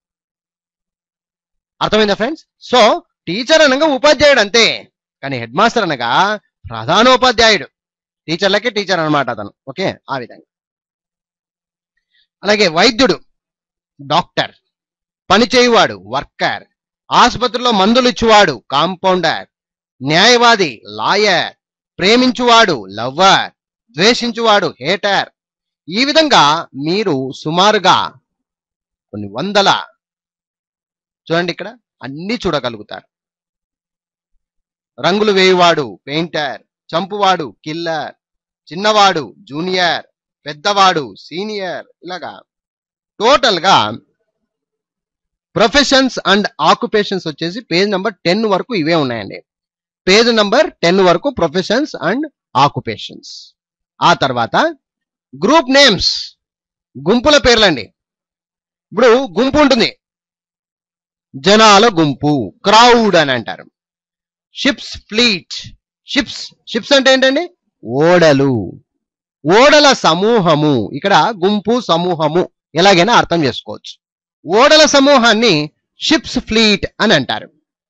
అర్థమైందా ఫ్రెండ్స్? సో టీచర్ అనగా ఉపాధ్యాయుడు అంతే, కానీ హెడ్ మాస్టర్ అనగా ప్రధానోపాధ్యాయుడు. టీచర్లకే టీచర్ అనమాట అతను. ఓకే, ఆ విధంగా. అలాగే వైద్యుడు డాక్టర్, పని చేయువాడు వర్కర్, ఆసుపత్రిలో మందులు ఇచ్చువాడు కాంపౌండర్, న్యాయవాది లాయర్, ప్రేమించువాడు లవ్వర్, ద్వేషించువాడు హేటర్. ఈ విధంగా మీరు సుమారుగా కొన్ని వందల, చూడండి ఇక్కడ అన్ని చూడగలుగుతారు. రంగులు వేయువాడు పెయింటర్, చంపువాడు కిల్లర్, చిన్నవాడు జూనియర్, పెద్దవాడు సీనియర్. ఇలాగా టోటల్ గా ప్రొఫెషన్స్ అండ్ ఆక్యుపేషన్స్ వచ్చేసి పేజ్ నెంబర్ 10 వరకు ఇవే ఉన్నాయండి. పేజ్ నెంబర్ 10 వరకు ప్రొఫెషన్స్ అండ్ ఆక్యుపేషన్స్. ఆ తర్వాత గ్రూప్ నేమ్స్, గుంపుల పేర్లండి. ఇప్పుడు గుంపు ఉంటుంది, జనాల గుంపు, క్రౌడ్ అని అంటారు. షిప్స్ ఫ్లీట్, షిప్స్, షిప్స్ అంటే ఏంటండి? ఓడలు, ఓడల సమూహము. ఇక్కడ గుంపు సమూహము ఎలాగైనా అర్థం చేసుకోవచ్చు. ఓడల సమూహాన్ని షిప్స్ ఫ్లీట్ అని అంటారు.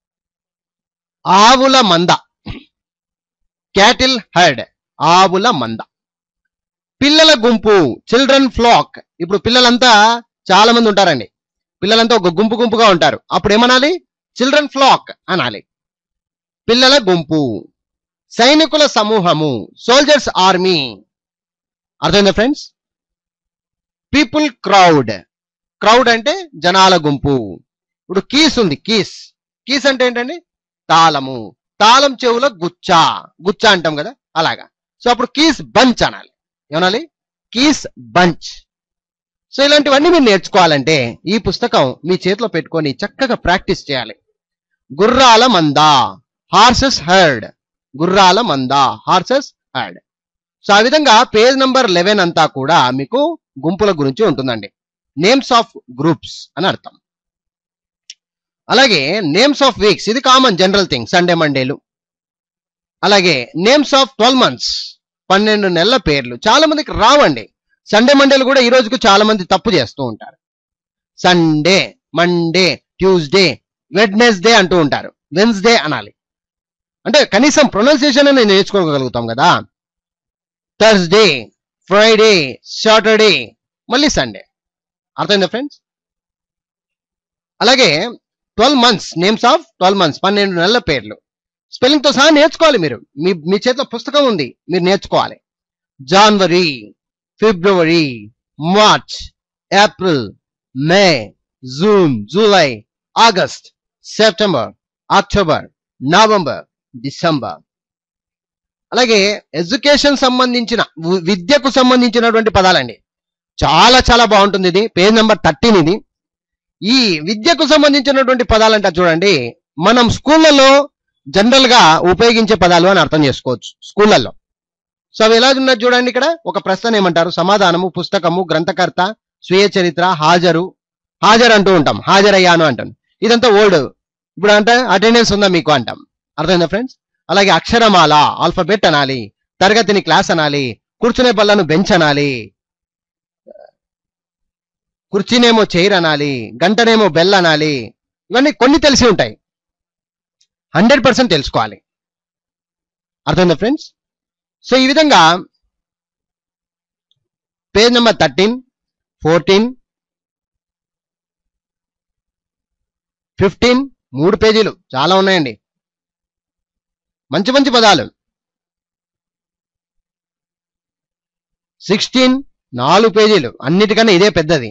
ఆవుల మంద, క్యాటిల్ హెడ్, ఆవుల మంద. పిల్లల గుంపు, చిల్డ్రన్ ఫ్లాక్. ఇప్పుడు పిల్లలంతా చాలా మంది ఉంటారండి, పిల్లలంతా ఒక గుంపు గుంపుగా ఉంటారు, అప్పుడు ఏమనాలి? చిల్డ్రన్ ఫ్లాక్ అనాలి. పిల్లల గుంపు. సైనికుల సమూహము, సోల్జర్స్ ఆర్మీ. అర్థమైందా ఫ్రెండ్స్? పీపుల్ క్రౌడ్, క్రౌడ్ అంటే జనాల గుంపు. ఇప్పుడు కీస్ ఉంది, కీస్, కీస్ అంటే ఏంటండి? తాళము, తాళం చెవుల గుచ్చ, గుచ్చ అంటాం కదా అలాగా. సో అప్పుడు కీస్ బంచ్ అనాలి. ఏమనాలి? Keys bunch. సో ఇలాంటివన్నీ మీరు నేర్చుకోవాలంటే ఈ పుస్తకం మీ చేతిలో పెట్టుకొని చక్కగా ప్రాక్టీస్ చేయాలి. గుర్రాల మంద, హార్సెస్ హెర్డ్, గుర్రాల మంద, హార్సెస్ హెర్డ్. సో ఆ విధంగా పేజ్ నెంబర్ 11 అంతా కూడా మీకు గుంపుల గురించి ఉంటుందండి. నేమ్స్ ఆఫ్ గ్రూప్స్ అని అర్థం. అలాగే నేమ్స్ ఆఫ్ వీక్స్, ఇది కామన్ జనరల్ థింగ్, సండే మండేలు. అలాగే నేమ్స్ ఆఫ్ 12 months, 12 నెలల పేర్లు చాలా మందికి రావండి. సండే మండేలు కూడా ఈ రోజుకు చాలా మంది తప్పు చేస్తూ ఉంటారు. సండే, మండే, ట్యూస్డే, వెడ్నెస్డే అంటూ ఉంటారు. వెన్స్డే అనాలి. అంటే కనీసం ప్రొనౌన్సియేషన్ అనేది నేర్చుకోగలుగుతాం కదా. థర్స్డే, ఫ్రైడే, సాటర్డే, మళ్ళీ సండే. అర్థమైందా ఫ్రెండ్స్? అలాగే 12 months, నేమ్స్ ఆఫ్ 12 months, 12 నెలల పేర్లు స్పెల్లింగ్ తో సహా నేర్చుకోవాలి మీరు. మీ చేతిలో పుస్తకం ఉంది, మీరు నేర్చుకోవాలి. January, February, March, April, May, June, July, August, September, October, November, December. అలాగే ఎడ్యుకేషన్ సంబంధించిన, విద్యకు సంబంధించినటువంటి పదాలండి. చాలా చాలా బాగుంటుంది ఇది. పేజ్ నెంబర్ 13 ఇది. ఈ విద్యకు సంబంధించినటువంటి పదాలంట చూడండి, మనం స్కూళ్ళలో జనరల్ గా ఉపయోగించే పదాలు అని అర్థం చేసుకోవచ్చు స్కూళ్ళల్లో. సో అవి ఎలా ఉన్నది చూడండి. ఇక్కడ ఒక ప్రశ్న ఏమంటారు? సమాధానము, పుస్తకము, గ్రంథకర్త, స్వీయ చరిత్ర, హాజరు, హాజరు అంటూ ఉంటాం, హాజరయ్యాను అంటాం. ఇదంతా ఓల్డ్. ఇప్పుడు అంటే అటెండెన్స్ ఉందా మీకు అంటాం. అర్థమైందా ఫ్రెండ్స్? అలాగే అక్షరమాల, ఆల్ఫాబెట్ అనాలి. తరగతిని క్లాస్ అనాలి. కూర్చునే బల్లను బెంచ్ అనాలి. కుర్చీనేమో చైర్ అనాలి. గంటనేమో బెల్ అనాలి. ఇవన్నీ కొన్ని తెలిసి ఉంటాయి, 100% తెలుసుకోవాలి. అర్థమైందా ఫ్రెండ్స్? సో ఈ విధంగా పేజ్ నెంబర్ 13, 14, 15 3 పేజీలు, చాలా ఉన్నాయండి. మంచి మంచి పదాలు. 16 4 పేజీలు, అన్నిటికన్నా ఇదే పెద్దది.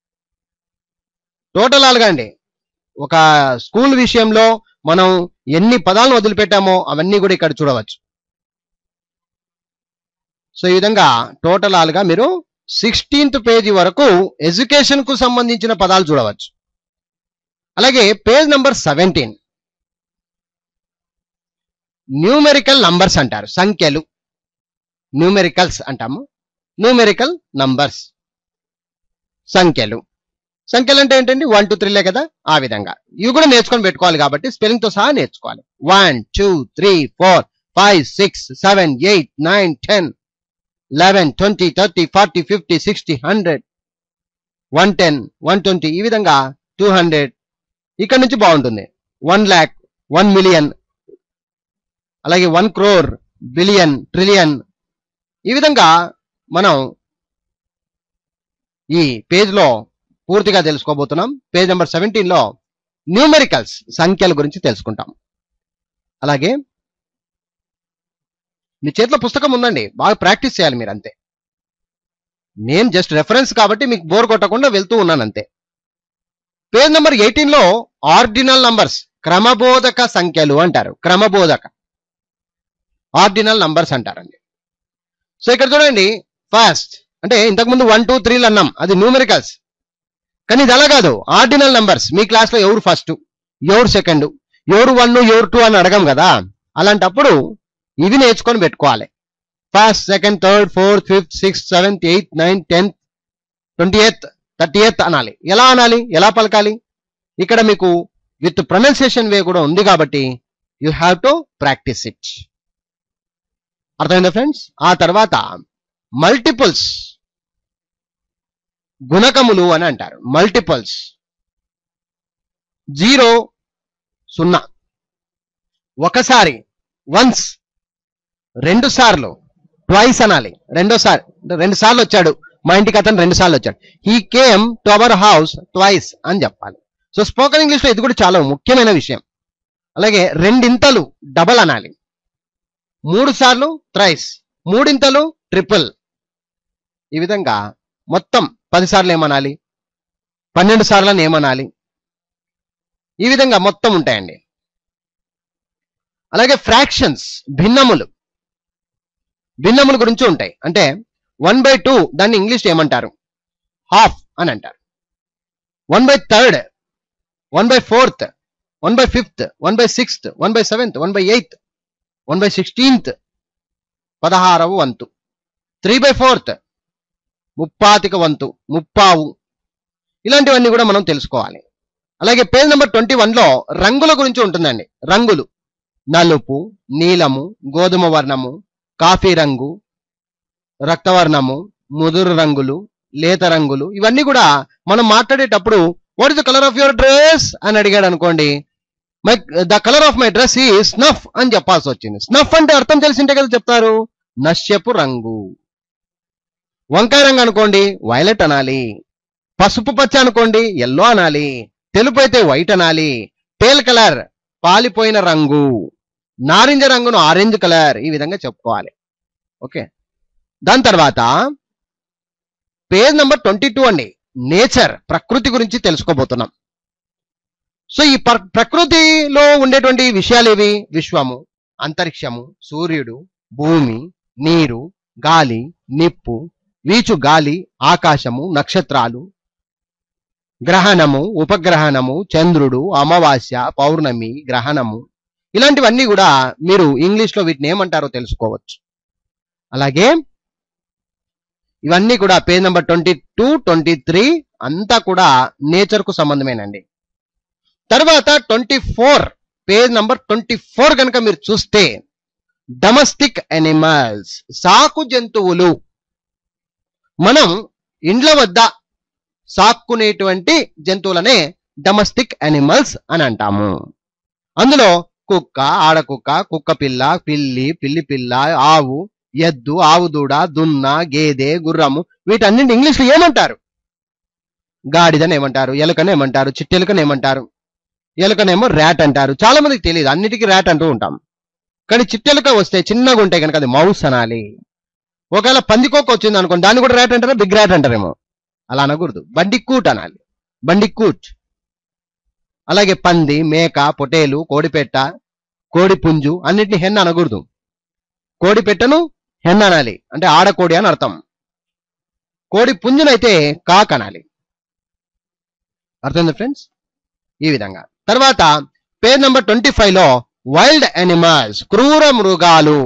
టోటల్ ఆల్గా అండి, ఒక స్కూల్ విషయంలో మనం ఎన్ని పదాలను వదిలిపెట్టామో అవన్నీ కూడా ఇక్కడ చూడవచ్చు. సో ఈ విధంగా టోటల్ ఆల్గా మీరు 16th పేజీ వరకు ఎడ్యుకేషన్ కు సంబంధించిన పదాలు చూడవచ్చు. అలాగే పేజ్ నంబర్ 17 న్యూమెరికల్ నంబర్స్ అంటారు, సంఖ్యలు. న్యూమెరికల్స్ అంటాము, న్యూమెరికల్ నంబర్స్, సంఖ్యలు. సంఖ్యలు అంటే ఏంటండి, 1 2 3లే కదా, ఆ విధంగా ఇవి కూడా నేర్చుకొని పెట్టుకోవాలి కాబట్టి స్పెల్లింగ్ తో సహా నేర్చుకోవాలి. 1 2 3 4 5 6 7 8 9 10 11 20 30 40 50 60 100 110 120 ఈ విధంగా 200. ఇక్కడ నుంచి బాగుంటుంది 1 lakh 1 million, అలాగే 1 crore, బిలియన్, ట్రిలియన్. ఈ విధంగా మనం ఈ పేజ్ లో పూర్తిగా తెలుసుకోబోతున్నాం. పేజ్ నెంబర్ 17 లో న్యూమెరికల్స్, సంఖ్యల గురించి తెలుసుకుంటాం. అలాగే మీ చేతిలో పుస్తకం ఉందండి, బాగా ప్రాక్టీస్ చేయాలి మీరు, అంతే. నేను జస్ట్ రెఫరెన్స్ కాబట్టి మీకు బోర్ కొట్టకుండా వెళ్తూ ఉన్నాను అంతే. పేజ్ నెంబర్ 18 లో ఆర్డినల్ నంబర్స్, క్రమబోధక సంఖ్యలు అంటారు. క్రమబోధక ఆర్డినల్ నంబర్స్ అంటారండి. సో ఇక్కడ చూడండి, ఫస్ట్ అంటే ఇంతకుముందు 1 2 3 అన్నాం, అది న్యూమెరికల్స్. కానీ ఇది అలా కాదు, ఆర్డినల్ నంబర్స్. మీ క్లాస్ లో ఎవరు ఫస్ట్, ఎవరు సెకండ్, ఎవరు 1 ఎవరు 2 అని అడగం కదా, అలాంటప్పుడు ఇవి నేర్చుకొని పెట్టుకోవాలి. First, second, third, fourth, fifth, 6th 7th 8th 9th 10th 20th 30th అనాలి. ఎలా అనాలి, ఎలా పలకాలి, ఇక్కడ మీకు విత్ ప్రొనౌన్సియేషన్ వే కూడా ఉంది కాబట్టి you have to practise it. అర్థమైందా ఫ్రెండ్స్? ఆ తర్వాత మల్టిపుల్స్, గుణకములు అని అంటారు. మల్టిపుల్స్ 0 0, ఒకసారి వన్స్, 2 సార్లు ట్వైస్ అనాలి. రెండోసారి, 2 సార్లు వచ్చాడు మా ఇంటికి అతను, 2 సార్లు వచ్చాడు. He came to our house twice అని చెప్పాలి. సో స్పోకెన్ ఇంగ్లీష్ లో ఇది కూడా చాలా ముఖ్యమైన విషయం. అలాగే 2 ఇంతలు డబల్ అనాలి. 3 సార్లు థ్రైస్, 3 ఇంతలు ట్రిపుల్. ఈ విధంగా మొత్తం 10 సార్లు ఏమనాలి, 12 సార్లను ఏమనాలి, ఈ విధంగా మొత్తం ఉంటాయండి. అలాగే ఫ్రాక్షన్స్, భిన్నములు, భిన్నముల గురించి ఉంటాయి. అంటే 1/2 దాన్ని ఇంగ్లీష్ ఏమంటారు, హాఫ్ అని అంటారు. 1/3, 1/4, 1/5, 1/6, 1/7, 1/8, 1/16, 16వ వంతు, 3/4, 30వ వంతు, 30. ఇలాంటివన్నీ కూడా మనం తెలుసుకోవాలి. అలాగే పేజ్ నెంబర్ 21 లో రంగుల గురించి ఉంటుందండి. రంగులు నలుపు, నీలము, గోధుమ వర్ణము, కాఫీ రంగు, రక్తవర్ణము, ముదురు రంగులు, లేత రంగులు. ఇవన్నీ కూడా మనం మాట్లాడేటప్పుడు what is the colour of your dress అని అడిగాడు అనుకోండి, the colour of my dress is snuff అని చెప్పాల్సి వచ్చింది. స్నఫ్ అంటే అర్థం తెలిసింటే కదా చెప్తారు, నశ్యపు రంగు. వంకాయ రంగు అనుకోండి వైలెట్ అనాలి. పసుపు పచ్చ అనుకోండి ఎల్లో అనాలి. తెలుపు అయితే వైట్ అనాలి. పేల్ కలర్ పాలిపోయిన రంగు. నారింజ రంగును ఆరెంజ్ కలర్. ఈ విధంగా చెప్పుకోవాలి. ఓకే, దాని తర్వాత పేజ్ నెంబర్ 22 అండి, నేచర్, ప్రకృతి గురించి తెలుసుకోబోతున్నాం. సో ఈ ప్రకృతిలో ఉండేటువంటి విషయాలు ఏవి, విశ్వము, అంతరిక్షము, సూర్యుడు, భూమి, నీరు, గాలి, నిప్పు, వీచు గాలి, ఆకాశము, నక్షత్రాలు, గ్రహణము, ఉపగ్రహణము, చంద్రుడు, అమావాస్య, పౌర్ణమి, గ్రహణము, ఇలాంటివన్నీ కూడా మీరు ఇంగ్లీష్ లో వీటిని ఏమంటారో తెలుసుకోవచ్చు. అలాగే ఇవన్నీ కూడా పేజ్ నెంబర్ 22, 23 అంతా కూడా నేచర్ కు సంబంధమేనండి. తర్వాత 24, పేజ్ నంబర్ 24 కనుక మీరు చూస్తే డొమెస్టిక్ ఎనిమల్స్, సాకు జంతువులు. మనం ఇండ్ల వద్ద సాక్కునేటువంటి జంతువులనే డొమెస్టిక్ ఎనిమల్స్ అని అంటాము. అందులో కుక్క, ఆడకుక్క, కుక్క పిల్ల, పిల్లి, పిల్లి పిల్ల, ఆవు, ఎద్దు, ఆవు దూడ, దున్న, గేదె, గుర్రము, వీటన్నింటి ఇంగ్లీష్లో ఏమంటారు? గాడిదని ఏమంటారు, ఎలుకని ఏమంటారు, చిట్టెలుకని ఏమంటారు, ఎలుకనేమో ర్యాట్ అంటారు. చాలా మందికి తెలియదు, అన్నిటికీ ర్యాట్ అంటూ ఉంటాం. కానీ చిట్టెలుక వస్తే చిన్నగా ఉంటాయి కనుక అది మౌస్ అనాలి. ఒకవేళ పందికొక్క వచ్చింది అనుకోండి, దాన్ని కూడా ర్యాట్ అంటారా, బిగ్ ర్యాట్ అంటారేమో. అలా అనకూడదు, బండిక్కూట్ అనాలి, బండిక్కూట్. అలాగే పంది, మేక, పొటేలు, కోడిపెట్ట, కోడి పుంజు అన్నిటిని హెన్ అనకూడదు. కోడి పెట్టను హెన్ అనాలి, అంటే ఆడకోడి అని అర్థం. కోడి పుంజునైతే కాక్ అనాలి. అర్థమైంది ఫ్రెండ్స్? ఈ విధంగా. తర్వాత పేజ్ నెంబర్ 25 లో వైల్డ్ యానిమల్స్, క్రూర మృగాలు.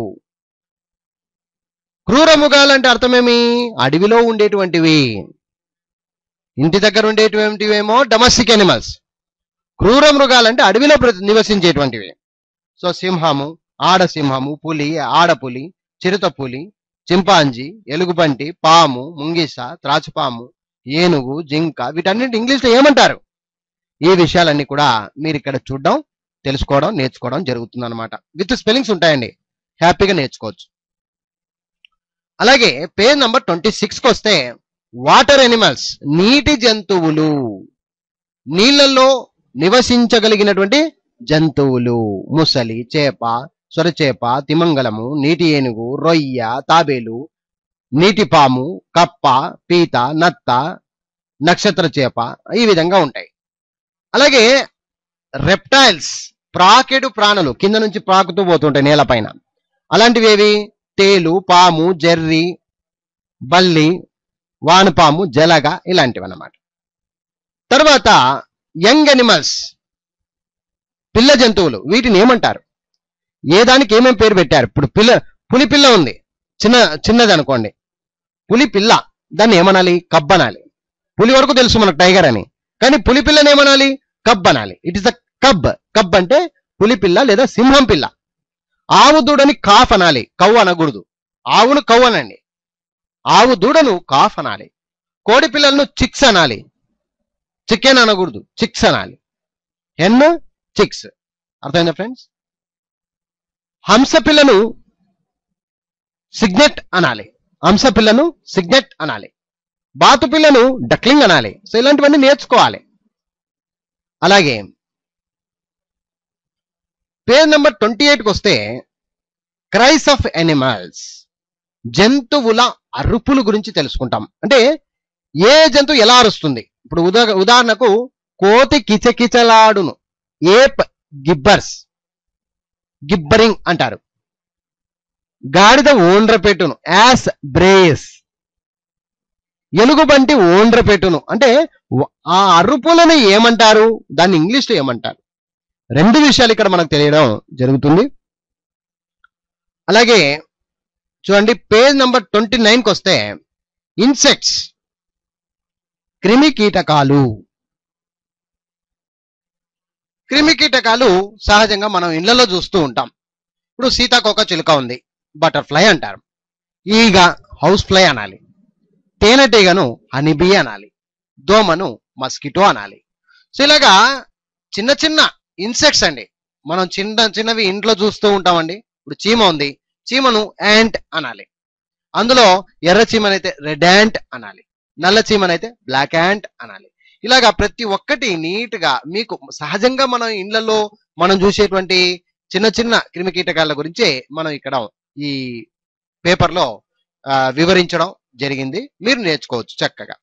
క్రూర మృగాలు అంటే అర్థమేమి? అడవిలో ఉండేటువంటివి. ఇంటి దగ్గర ఉండేటువంటివేమో డొమెస్టిక్ యానిమల్స్. క్రూర మృగాలంటే అడవిలో నివసించేటువంటివి. సో సింహము, ఆడసింహము, పులి, ఆడపులి, చిరుతపులి, చింపాంజీ, ఎలుగుబంటి, పాము, ముంగిస, త్రాచుపాము, ఏనుగు, జింక, వీటన్నిటి ఇంగ్లీష్లో ఏమంటారు? ఈ విషయాలన్నీ కూడా మీరు ఇక్కడ చూడడం, తెలుసుకోవడం, నేర్చుకోవడం జరుగుతుంది అనమాట. విత్ స్పెల్లింగ్స్ ఉంటాయండి, హ్యాపీగా నేర్చుకోవచ్చు. అలాగే పేజ్ నంబర్ 26కి వస్తే వాటర్ యానిమల్స్, నీటి జంతువులు. నీళ్లలో నివసించగలిగినటువంటి జంతువులు. ముసలి, చేప, సొరచేప, తిమంగళము, నీటి ఏనుగు, రొయ్య, తాబేలు, నీటి పాము, కప్ప, పీత, నత్త, నక్షత్ర చేప, ఈ విధంగా ఉంటాయి. అలాగే రెప్టైల్స్, ప్రాకెడు ప్రాణులు, కింద నుంచి ప్రాకుతూ పోతుంటాయి నేలపైన. అలాంటివి ఏవి? తేలు, పాము, జెర్రీ, బల్లి, వానపాము, జలగ, ఇలాంటివి అన్నమాట. తర్వాత యంగ్ యానిమల్స్, పిల్ల జంతువులు. వీటిని ఏమంటారు? ఏ దానికి ఏమేమి పేరు పెట్టారు? ఇప్పుడు పులి పిల్ల ఉంది, చిన్నది అనుకోండి, పులి పిల్ల, దాన్ని ఏమనాలి? కబ్ అనాలి. పులి వరకు తెలుసు మనకు టైగర్ అని, కానీ పులి పిల్లని ఏమనాలి? కబ్ అనాలి. It is the cub. Cub అంటే పులి పిల్ల లేదా సింహం పిల్ల. ఆవు దూడని కాఫ్ అనాలి, కవ్వు అనకూడదు. ఆవును కవ్వు అనండి, ఆవు దూడను కాఫ్ అనాలి. కోడి పిల్లలను చిక్స్ అనాలి, చికెన్ అనకూడదు, చిక్స్ అనాలి. Hen, chicks. అర్థమైందా ఫ్రెండ్స్? హంస పిల్లను సిగ్నెట్ అనాలి, హంస పిల్లను సిగ్నెట్ అనాలి. బాతు పిల్లను డక్లింగ్ అనాలి. సో ఇలాంటివన్నీ నేర్చుకోవాలి. అలాగే పేజ్ నెంబర్ 28కి వస్తే క్రైస్ ఆఫ్ యానిమల్స్, జంతువుల అరుపుల గురించి తెలుసుకుంటాం. అంటే ఏ జంతువు ఎలా అరుస్తుంది? ఇప్పుడు ఉదాహరణకు కోతి కిచకిచలాడును, ఏప్ గిబ్బర్స్, గిబ్బరింగ్ అంటారు. గాడిద ఓండ్ర పెట్టును, యాస్ బ్రేస్. ఎలుగుబంటి ఓండ్ర పెట్టును. అంటే ఆ అరుపులను ఏమంటారు? దాన్ని ఇంగ్లీష్లో ఏమంటారు? రెండు విషయాలు ఇక్కడ మనకు తెలియడం జరుగుతుంది. అలాగే చూడండి పేజ్ నంబర్ 29కి వస్తే ఇన్సెక్ట్స్, క్రిమి కీటకాలు. క్రిమి కీటకాలు సహజంగా మనం ఇళ్లలో చూస్తూ ఉంటాం. ఇప్పుడు సీతాకోక చిలుక ఉంది, బటర్ఫ్లై అంటారు. ఈగ హౌస్ ఫ్లై అనాలి. తేనెటీగను హనీబీ అనాలి. దోమను మస్కిటో అనాలి. సో ఇలాగా చిన్న చిన్న ఇన్సెక్ట్స్ అండి, మనం చిన్నవి ఇంట్లో చూస్తూ ఉంటామండి. ఇప్పుడు చీమ ఉంది, చీమను యాంట్ అనాలి. అందులో ఎర్ర చీమనైతే రెడ్ యాంట్ అనాలి, నల్ల చీమనైతే బ్లాక్ యాంట్ అనాలి. ఇలాగా ప్రతి ఒక్కటి నీట్ గా మీకు సహజంగా మనం ఇళ్లలో మనం చూసేటువంటి చిన్న చిన్న క్రిమి కీటకాల గురించే మనం ఇక్కడ ఈ పేపర్లో వివరించడం జరిగింది. మీరు నేర్చుకోవచ్చు చక్కగా.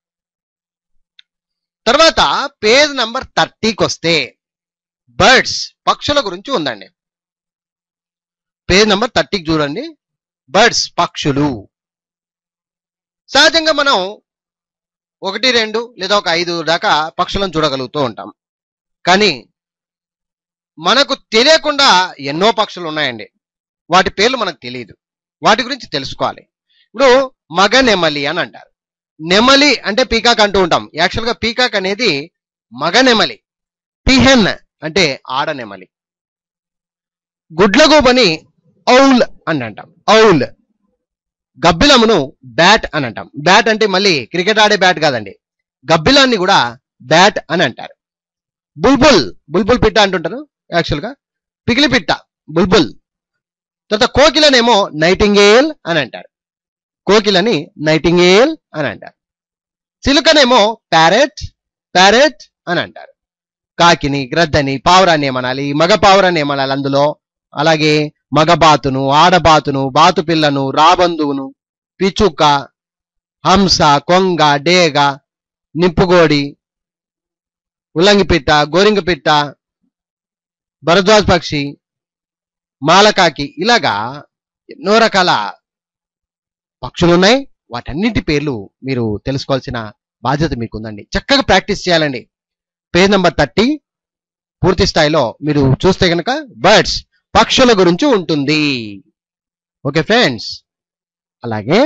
తర్వాత పేజ్ నంబర్ 30కి వస్తే బర్డ్స్, పక్షుల గురించి ఉందండి. పేజ్ నంబర్ 30కి చూడండి. బర్డ్స్, పక్షులు. సహజంగా మనం 1, 2 లేదా ఒక 5 దాకా పక్షులను చూడగలుగుతూ ఉంటాం. కానీ మనకు తెలియకుండా ఎన్నో పక్షులు ఉన్నాయండి. వాటి పేర్లు మనకు తెలియదు, వాటి గురించి తెలుసుకోవాలి. ఇప్పుడు మగ నెమలి అని అంటారు. నెమలి అంటే పీకాక్ అంటూ ఉంటాం. యాక్చువల్గా పీకాక్ అనేది మగ నెమలి. పిహెన్ అంటే ఆడ నెమలి. గుడ్లగూబని ఔల్ అని అంటాం, ఔల్. గబ్బిలమును బ్యాట్ అని అంటాం. బ్యాట్ అంటే మళ్ళీ క్రికెట్ ఆడే బ్యాట్ కాదండి, గబ్బిలాన్ని కూడా బ్యాట్ అని అంటారు. బుల్బుల్, బుల్బుల్ పిట్ట అంటుంటారు, యాక్చువల్గా పికిలి పిట్ట బుల్బుల్. తర్వాత కోకిలనేమో నైటింగేల్ అని అంటారు, కోకిలని నైటింగేల్ అని అంటారు. చిలుకనేమో ప్యారెట్, ప్యారెట్ అని అంటారు. కాకిని, గ్రద్దని, పావురాన్ని ఏమనాలి, మగ పావురాన్ని ఏమనాలి అందులో. అలాగే మగబాతును, ఆడబాతును, బాతు పిల్లను, రాబందువును, పిచుక, హంస, కొంగ, డేగ, నిప్పుగోడి, ఉల్లంగిపిట్ట, గోరింగపిట్ట, భరద్వాజ్ పక్షి, మాలకాకి, ఇలాగా ఎన్నో రకాల పక్షులు ఉన్నాయి. వాటన్నింటి పేర్లు మీరు తెలుసుకోవాల్సిన బాధ్యత మీకుందండి. చక్కగా ప్రాక్టీస్ చేయాలండి. పేజ్ నెంబర్ 30 పూర్తి స్థాయిలో మీరు చూస్తే కనుక బర్డ్స్ పక్షుల గురించి ఉంటుంది. Okay friends. అలాగే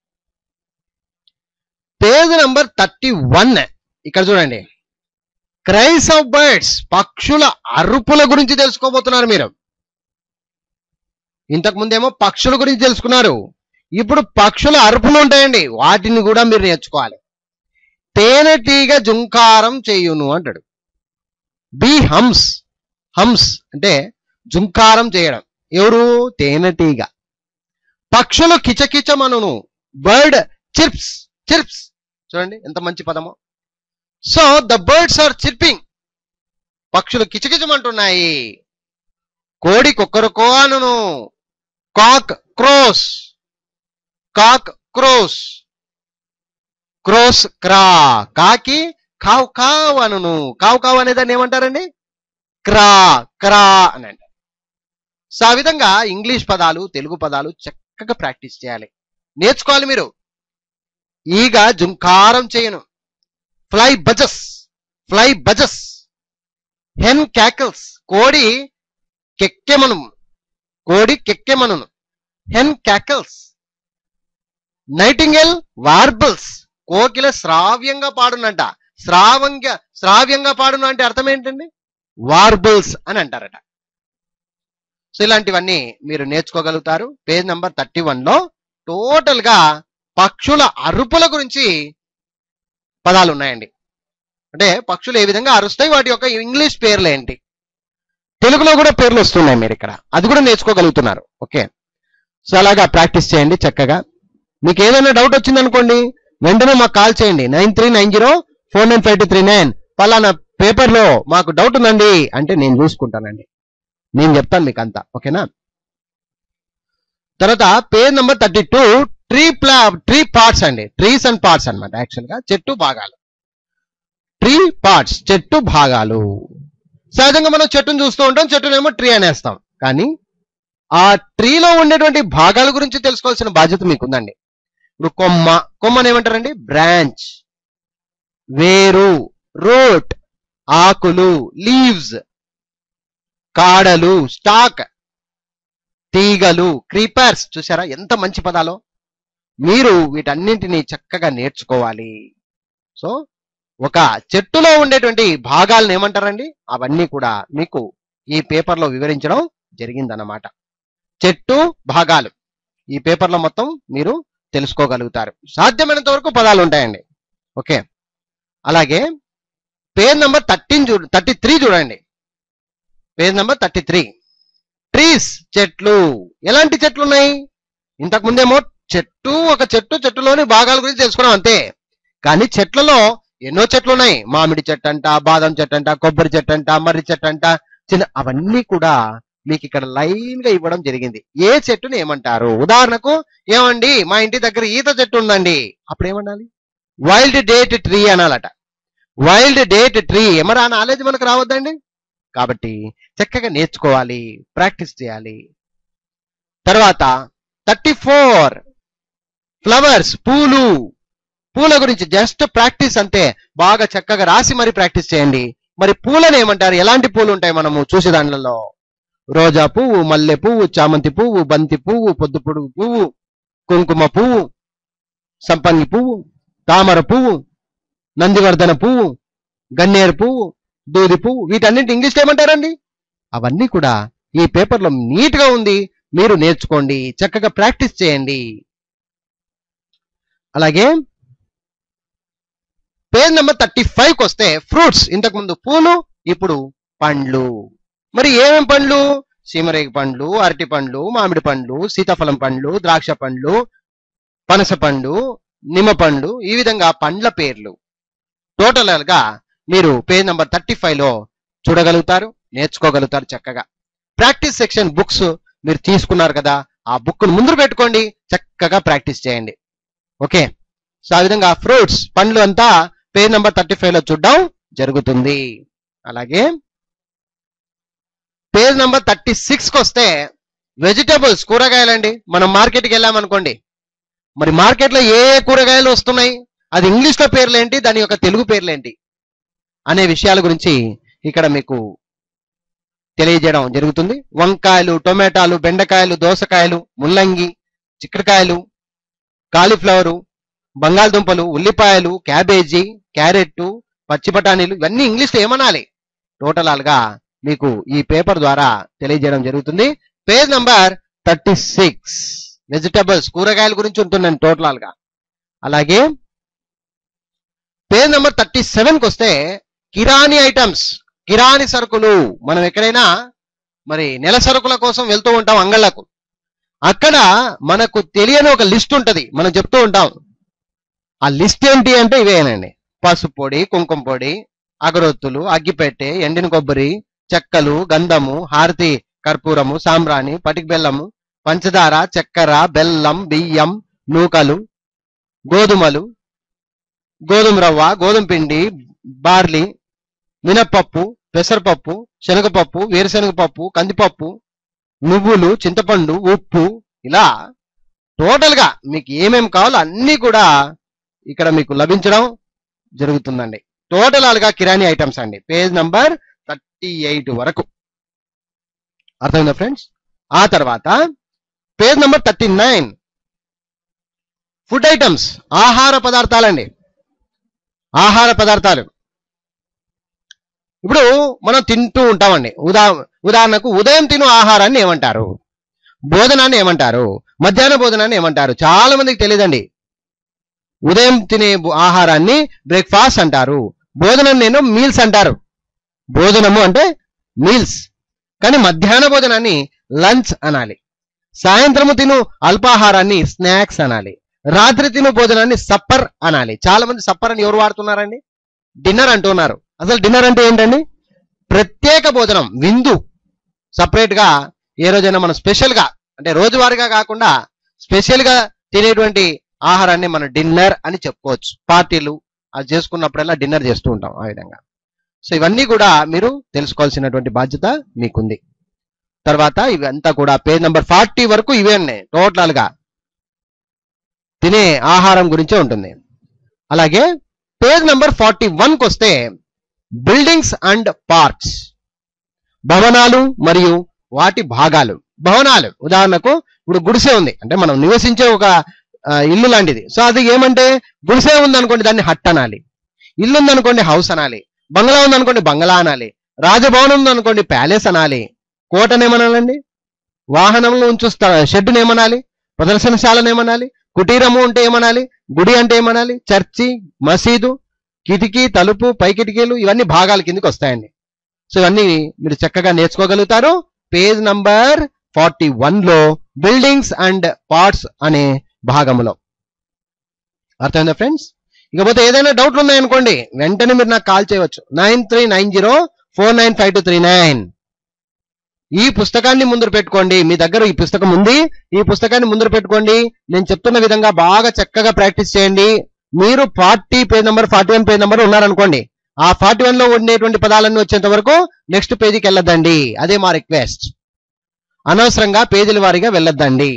పేజ్ నెంబర్ 31 ఇక్కడ చూడండి. క్రైస్ ఆఫ్ బర్డ్స్ పక్షుల అరుపుల గురించి తెలుసుకోబోతున్నారు మీరు. ఇంతకు ముందేమో పక్షుల గురించి తెలుసుకున్నారు. ఇప్పుడు పక్షుల అరుపులు ఉంటాయండి, వాటిని కూడా మీరు నేర్చుకోవాలి. తేనెటీగ జుంకారం చేయును అంటాడు. B hems. హమ్స్ అంటే జుంకారం చేయడం. ఎవరు? తేనెటీగ. పక్షులు కిచకిచమనును. బర్డ్ చిర్ప్స్. చిర్ప్స్ చూడండి ఎంత మంచి పదమో. So the birds are chirping. పక్షులు కిచకిచమంటున్నాయి. కోడి కుక్కరుకో అనును. కాక్ క్రోస్. కాక్ క్రోస్. క్రోస్ క్రా. కాకి కావ్ కావ్ అనును. కావ్ కావ్ అనే దాన్ని ఏమంటారండి? క్రా క్రా అని అంటారు. సో ఆ విధంగా ఇంగ్లీష్ పదాలు, తెలుగు పదాలు చక్కగా ప్రాక్టీస్ చేయాలి, నేర్చుకోవాలి మీరు. ఈగ జుంకారం చేయను. Fly buzzes. Fly buzzes. Hen cackles. కోడి కెక్కెమను. కోడి కెక్కెమనును. హెన్ క్యాకల్స్. నైటింగేల్ వార్బల్స్. కోకిల శ్రావ్యంగా పాడునంట. శ్రావ్యంగా పాడును అంటే అర్థం ఏంటండి? వార్బల్స్ అని అంటారట. సో ఇలాంటివన్నీ మీరు నేర్చుకోగలుగుతారు. పేజ్ నెంబర్ 31లో టోటల్ గా పక్షుల అరుపుల గురించి పదాలు ఉన్నాయండి. అంటే పక్షులు ఏ విధంగా అరుస్తాయి, వాటి యొక్క ఇంగ్లీష్ పేర్లు ఏంటి, తెలుగులో కూడా పేర్లు వస్తున్నాయి. మీరు ఇక్కడ అది కూడా నేర్చుకోగలుగుతున్నారు. ఓకే. సో అలాగా ప్రాక్టీస్ చేయండి చక్కగా. మీకు ఏదైనా డౌట్ వచ్చిందనుకోండి, వెంటనే మాకు కాల్ చేయండి. 9390495239. పలానా పేపర్లో మాకు డౌట్ ఉందండి అంటే నేను చూసుకుంటానండి, నేను చెప్తాను మీకు అంతా. ఓకేనా. తర్వాత పేజ్ నెంబర్ 32 ట్రీ పార్ట్స్ అండి. ట్రీస్ అండ్ పార్ట్స్ అనమాట. యాక్చువల్ గా చెట్టు భాగాలు. ట్రీ పార్ట్స్ చెట్టు భాగాలు. సహజంగా మనం చెట్టును చూస్తూ ఉంటాం, చెట్టునేమో ట్రీ అనేస్తాం. కానీ ఆ ట్రీలో ఉండేటువంటి భాగాల గురించి తెలుసుకోవాల్సిన బాధ్యత మీకుందండి. ఇప్పుడు కొమ్మని ఏమంటారండి? బ్రాంచ్. వేరు, రూట్, ఆకులు, లీవ్స్, కాడలు, స్టాక్, తీగలు, క్రీపర్స్. చూసారా ఎంత మంచి పదాలో. మీరు వీటన్నింటినీ చక్కగా నేర్చుకోవాలి. సో ఒక చెట్టులో ఉండేటువంటి భాగాలను ఏమంటారండి? అవన్నీ కూడా మీకు ఈ పేపర్లో వివరించడం జరిగిందన్నమాట. చెట్టు భాగాలు ఈ పేపర్లో మొత్తం మీరు తెలుసుకోగలుగుతారు. సాధ్యమైనంత వరకు పదాలు ఉంటాయండి. ఓకే. అలాగే పేజ్ నెంబర్ 33 చూడండి. Page number 33. ట్రీస్ చెట్లు. ఎలాంటి చెట్లు ఉన్నాయి? ఇంతకు ముందేమో చెట్టులోని భాగాల గురించి తెలుసుకున్నాం అంతే. కానీ చెట్లలో ఎన్నో చెట్లు ఉన్నాయి. మామిడి చెట్టు అంట, బాదం చెట్టు అంట, కొబ్బరి చెట్టు అంట, మర్రి చెట్టు అంట, అవన్నీ కూడా మీకు ఇక్కడ లైన్ గా ఇవ్వడం జరిగింది. ఏ చెట్టుని ఏమంటారు? ఉదాహరణకు ఏమండి మా ఇంటి దగ్గర ఈత చెట్టు ఉందండి, అప్పుడు ఏమనాలి? వైల్డ్ డేట్ ట్రీ అనాలట. Wild date tree. ఏమరా నాలెడ్జ్ మనకు రావద్దండి. కాబట్టి చక్కగా నేర్చుకోవాలి, ప్రాక్టీస్ చేయాలి. తర్వాత 34 ఫ్లవర్స్ పూలు. పూల గురించి జస్ట్ ప్రాక్టీస్ అంతే. బాగా చక్కగా రాసి మరి ప్రాక్టీస్ చేయండి. మరి పూలను ఏమంటారు? ఎలాంటి పూలు ఉంటాయి మనము చూసే దానిలో? రోజా పువ్వు, మల్లె పువ్వు, చామంతి పువ్వు, బంతి పువ్వు, పొద్దుపొడుగు పువ్వు, కుంకుమ పువ్వు, సంపంగి పువ్వు, తామర పువ్వు, నందివర్ధన పువ్వు, గన్నేరు పువ్వు, దూది పువ్వు. వీటన్నింటి ఇంగ్లీష్ ఏమంటారండి? అవన్నీ కూడా ఈ పేపర్లో నీట్ గా ఉంది, మీరు నేర్చుకోండి, చక్కగా ప్రాక్టీస్ చేయండి. అలాగే పేజ్ నెంబర్ 35కి వస్తే ఫ్రూట్స్. ఇంతకు ముందు పూలు, ఇప్పుడు పండ్లు. మరి ఏమేం పండ్లు? సీమరేగి పండ్లు, అరటి పండ్లు, మామిడి పండ్లు, సీతాఫలం పండ్లు, ద్రాక్ష పండ్లు, పనస పండు, నిమ్మ పండు. ఈ విధంగా పండ్ల పేర్లు టోటల్ గా మీరు పేజ్ నెంబర్ 35లో చూడగలుగుతారు, నేర్చుకోగలుగుతారు చక్కగా. ప్రాక్టీస్ సెక్షన్ బుక్స్ మీరు తీసుకున్నారు కదా, ఆ బుక్ను ముందు పెట్టుకోండి, చక్కగా ప్రాక్టీస్ చేయండి. ఓకే, సో ఆ విధంగా ఫ్రూట్స్ పండ్లు అంతా పేజ్ నెంబర్ 35 లో చూడడం జరుగుతుంది. అలాగే పేజ్ నెంబర్ 36కి వస్తే వెజిటబుల్స్, కూరగాయలండి. మనం మార్కెట్కి వెళ్ళామనుకోండి, మరి మార్కెట్లో ఏ కూరగాయలు వస్తున్నాయి, అది ఇంగ్లీష్లో పేర్లేంటి, దాని యొక్క తెలుగు పేర్లేంటి అనే విషయాల గురించి ఇక్కడ మీకు తెలియజేయడం జరుగుతుంది. వంకాయలు, టొమాటాలు, బెండకాయలు, దోసకాయలు, ముల్లంగి, చిక్కుడుకాయలు, కాలీఫ్లవరు, బంగాళదుంపలు, ఉల్లిపాయలు, క్యాబేజీ, క్యారెట్, పచ్చి బఠానీలు, ఇవన్నీ ఇంగ్లీష్లో ఏమనాలి టోటల్ గా మీకు ఈ పేపర్ ద్వారా తెలియజేయడం జరుగుతుంది. పేజ్ నంబర్ 36 వెజిటబుల్స్, కూరగాయల గురించి ఉంటుందండి టోటల్ గా. అలాగే పేజ్ నెంబర్ 37కి వస్తే కిరాణీ ఐటమ్స్, కిరాణీ సరుకులు. మనం ఎక్కడైనా మరి నెల సరుకుల కోసం వెళ్తూ ఉంటాం అంగళ్లకు, అక్కడ మనకు తెలియని ఒక లిస్ట్ ఉంటది, మనం చెప్తూ ఉంటాం. ఆ లిస్ట్ ఏంటి అంటే ఇవేనండి: పసుపు పొడి, కుంకుమ పొడి, అగరొత్తులు, అగ్గిపెట్టె, ఎండిన కొబ్బరి, చెక్కలు, గంధము, హారతి కర్పూరము, సాంబ్రాణి, పటిక బెల్లము, పంచదార, చక్కెర, బెల్లం, బియ్యం, నూకలు, గోధుమలు, గోధుమ రవ్వ, గోధుమ పిండి, బార్లీ, మినప్పప్పు, పెసరపప్పు, శనగపప్పు, వేరుశనగపప్పు, కందిపప్పు, నువ్వులు, చింతపండు, ఉప్పు, ఇలా టోటల్ గా మీకు ఏమేమి కావాలో అన్ని కూడా ఇక్కడ మీకు లభించడం జరుగుతుందండి. టోటల్ గా కిరాణీ ఐటమ్స్ అండి, పేజ్ నంబర్ 38 వరకు. అర్థమైందా ఫ్రెండ్స్? ఆ తర్వాత పేజ్ నంబర్ 39 ఫుడ్ ఐటమ్స్, ఆహార పదార్థాలండి. ఆహార పదార్థాలు ఇప్పుడు మనం తింటూ ఉంటామండి. ఉదాహరణకు ఉదయం తిను ఆహారాన్ని ఏమంటారు, భోజనాన్ని ఏమంటారు, మధ్యాహ్న భోజనాన్ని ఏమంటారు? చాలా మందికి తెలియదండి. ఉదయం తినే ఆహారాన్ని బ్రేక్ఫాస్ట్ అంటారు, భోజనం నేను మీల్స్ అంటారు. భోజనము అంటే మీల్స్, కానీ మధ్యాహ్న భోజనాన్ని లంచ్ అనాలి. సాయంత్రము తిను అల్పాహారాన్ని స్నాక్స్ అనాలి. రాత్రి తిను భోజనాన్ని సప్పర్ అనాలి. చాలా మంది సప్పర్ అని ఎవరు వాడుతున్నారండి? డిన్నర్ అంటున్నారు. అసలు డిన్నర్ అంటే ఏంటండి? ప్రత్యేక భోజనం, విందు. సపరేట్ గా ఏ రోజైనా మనం స్పెషల్ గా, అంటే రోజువారీగా కాకుండా స్పెషల్ గా తినేటువంటి ఆహారాన్ని మనం డిన్నర్ అని చెప్పుకోవచ్చు. పార్టీలు అది చేసుకున్నప్పుడల్లా డిన్నర్ చేస్తూ ఉంటాం ఆ విధంగా. సో ఇవన్నీ కూడా మీరు తెలుసుకోవాల్సినటువంటి బాధ్యత మీకుంది. తర్వాత ఇవంతా కూడా పేజ్ నెంబర్ 40 వరకు ఇవే ఉన్నాయి, టోటల్ గా తినే ఆహారం గురించే ఉంటుంది. అలాగే పేజ్ నెంబర్ 41కి వస్తే బిల్డింగ్స్ అండ్ పార్ట్స్, భవనాలు మరియు వాటి భాగాలు. భవనాలు ఉదాహరణకు ఇప్పుడు గుడిసె ఉంది అంటే మనం నివసించే ఒక ఇల్లు లాంటిది. సో అది ఏమంటే గుడిసె ఉందనుకోండి దాన్ని హట్ అనాలి, ఇల్లు ఉందనుకోండి హౌస్ అనాలి, బంగ్లా ఉందనుకోండి బంగ్లా అనాలి, రాజభవనం ఉందనుకోండి ప్యాలెస్ అనాలి, కోటనేమనాలండి, వాహనంలో ఉంచు షెడ్డును ఏమనాలి, ప్రదర్శనశాలను ఏమనాలి, కుటీరము అంటే ఏమనాలి, గుడి అంటే ఏమనాలి, చర్చి, మసీదు, కిటికీ, తలుపు, పై కిటికీలు, ఇవన్నీ భాగాల కిందకి వస్తాయండి. సో ఇవన్నీ మీరు చక్కగా నేర్చుకోగలుగుతారు పేజ్ నంబర్ 41లో బిల్డింగ్స్ అండ్ పార్ట్స్ అనే భాగంలో. అర్థమైందా ఫ్రెండ్స్? ఇకపోతే ఏదైనా డౌట్లు ఉన్నాయనుకోండి వెంటనే మీరు నాకు కాల్ చేయవచ్చు 9390495239. ఈ పుస్తకాన్ని ముందు పెట్టుకోండి, మీ దగ్గర ఈ పుస్తకం ఉంది, ఈ పుస్తకాన్ని ముందు పెట్టుకోండి. నేను చెప్తున్న విధంగా బాగా చక్కగా ప్రాక్టీస్ చేయండి. మీరు 40 పేజ్ నెంబర్ 41 పేజ్ నెంబర్ ఉన్నారనుకోండి, ఆ 41లో ఉండేటువంటి పదాలన్నీ వచ్చేంత వరకు నెక్స్ట్ పేజీకి వెళ్ళొద్దండి. అదే మా రిక్వెస్ట్. అనవసరంగా పేజీల వారీగా వెళ్ళొద్దండి.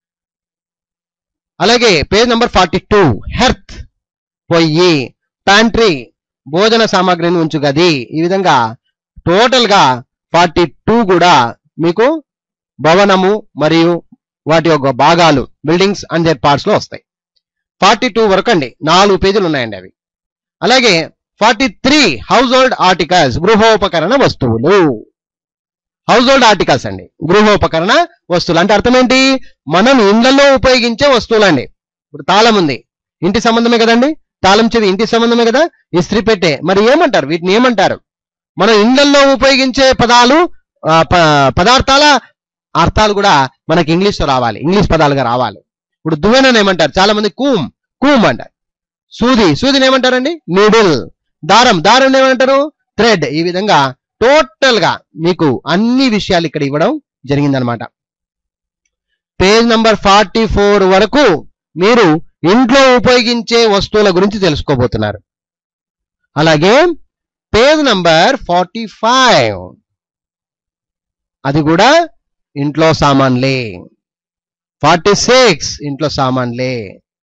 అలాగే పేజ్ నెంబర్ 42 హెర్త్, పొయ్యి, ప్యాంట్రీ, భోజన సామాగ్రిని ఉంచు గది. ఈ విధంగా టోటల్ గా 42 కూడా మీకు భవనము మరియు వాటి యొక్క భాగాలు, బిల్డింగ్స్ అండ్ దేర్ పార్ట్స్ లో వస్తాయి. 42 వరకు అండి, 4 పేజీలు ఉన్నాయండి అవి. అలాగే 43 హౌస్ హోల్డ్ ఆర్టికల్స్, గృహోపకరణ వస్తువులు. హౌస్ హోల్డ్ ఆర్టికల్స్ అండి, గృహోపకరణ వస్తువులు అంటే అర్థం ఏంటి? మనం ఇళ్లలో ఉపయోగించే వస్తువులు అండి. ఇప్పుడు తాళం ఉంది, ఇంటి సంబంధమే కదండి, తాళం చెవి ఇంటి సంబంధమే కదా, ఇస్త్రీ పెట్టే, మరి ఏమంటారు వీటిని? ఏమంటారు? మనం ఇళ్లలో ఉపయోగించే పదార్థాల అర్థాలు కూడా మనకి ఇంగ్లీష్ లో రావాలి, ఇంగ్లీష్ పదాలుగా రావాలి. ఇప్పుడు దువ్వెనని ఏమంటారు? చాలా మంది కూమ్, కూమ్ అంటారు. సూదిని ఏమంటారండి? నీడిల్. దారం ఏమంటారు? థ్రెడ్. ఈ విధంగా టోటల్ గా మీకు అన్ని విషయాలు ఇక్కడ ఇవ్వడం జరిగిందనమాట. పేజ్ నంబర్ 44 వరకు మీరు ఇంట్లో ఉపయోగించే వస్తువుల గురించి తెలుసుకోబోతున్నారు. అలాగే పేజ్ నంబర్ 45 అది కూడా ఇంట్లో సామాన్లే. 46 ఇంట్లో సామాన్లే.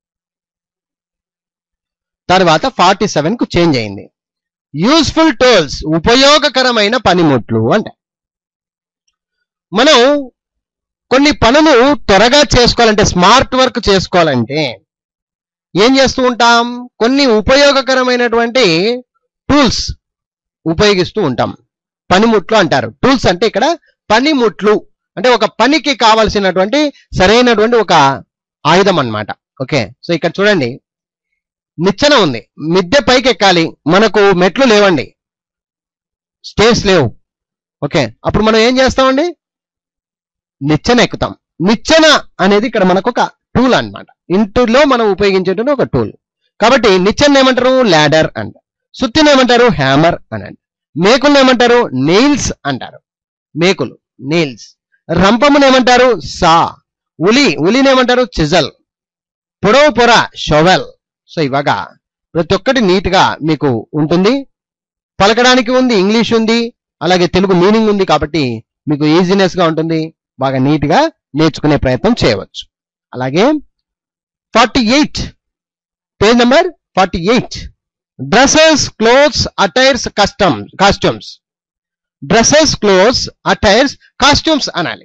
తర్వాత 47 కు చేంజ్ అయింది. యూస్ఫుల్ టూల్స్ ఉపయోగకరమైన పనిముట్లు అంటే మనం కొన్ని పనులు త్వరగా చేసుకోవాలంటే, స్మార్ట్ వర్క్ చేసుకోవాలంటే ఏం చేస్తూ ఉంటాం? కొన్ని ఉపయోగకరమైనటువంటి టూల్స్ ఉపయోగిస్తూ ఉంటాం. పనిముట్లు అంటారు. టూల్స్ అంటే ఇక్కడ పనిముట్లు అంటే ఒక పనికి కావలసినటువంటి సరైనటువంటి ఒక ఆయుధం అన్నమాట. ఓకే, సో ఇక్కడ చూడండి, నిచ్చెన ఉంది, మిద్దె పైకి ఎక్కాలి, మనకు మెట్లు లేవండి, స్టేర్స్ లేవు. ఓకే, అప్పుడు మనం ఏం చేస్తామండి? నిచ్చెన ఎక్కుతాం. నిచ్చెన అనేది ఇక్కడ మనకు ఒక టూల్ అన్నమాట. ఇంటిలో మనం ఉపయోగించేటువంటి ఒక టూల్. కాబట్టి నిచ్చెన ఏమంటారు? ల్యాడర్ అంటారు. సుత్తిని ఏమంటారు? హ్యామర్ అని అంటారు. మేకులను ఏమంటారు? నెయిల్స్ అంటారు. మేకులు, నెయిల్స్. రంపమును ఏమంటారు? సా. ఉలిని ఏమంటారు? చిజల్. పొడవు పొర, షోవెల్. సో ఇవాగా ప్రతి ఒక్కటి నీట్ గా మీకు ఉంటుంది. పలకడానికి ఉంది, ఇంగ్లీష్ ఉంది, అలాగే తెలుగు మీనింగ్ ఉంది. కాబట్టి మీకు ఈజీనెస్ గా ఉంటుంది, బాగా నీట్ గా నేర్చుకునే ప్రయత్నం చేయవచ్చు. అలాగే 48 page number 48 dresses, clothes, attires, costumes. Dresses, clothes, attires, costumes అనాలి.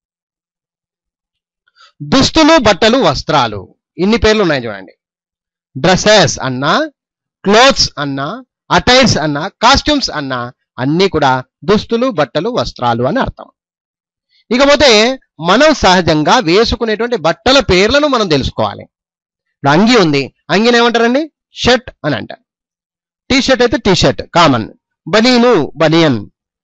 దుస్తులు, బట్టలు, వస్త్రాలు. ఇన్ని పేర్లు ఉన్నాయి చూడండి. డ్రెస్సెస్ అన్నా, క్లోత్స్ అన్నా, అటైర్స్ అన్నా, కాస్ట్యూమ్స్ అన్నా అన్ని కూడా దుస్తులు, బట్టలు, వస్త్రాలు అని అర్థం. ఇకపోతే మనం సహజంగా వేసుకునేటువంటి బట్టల పేర్లను మనం తెలుసుకోవాలి. ఇప్పుడు అంగి ఉంది, అంగిని ఏమంటారండి? షర్ట్ అని అంటారు. టీ షర్ట్ అయితే టీ షర్ట్ కామన్. బనీను, బనియన్.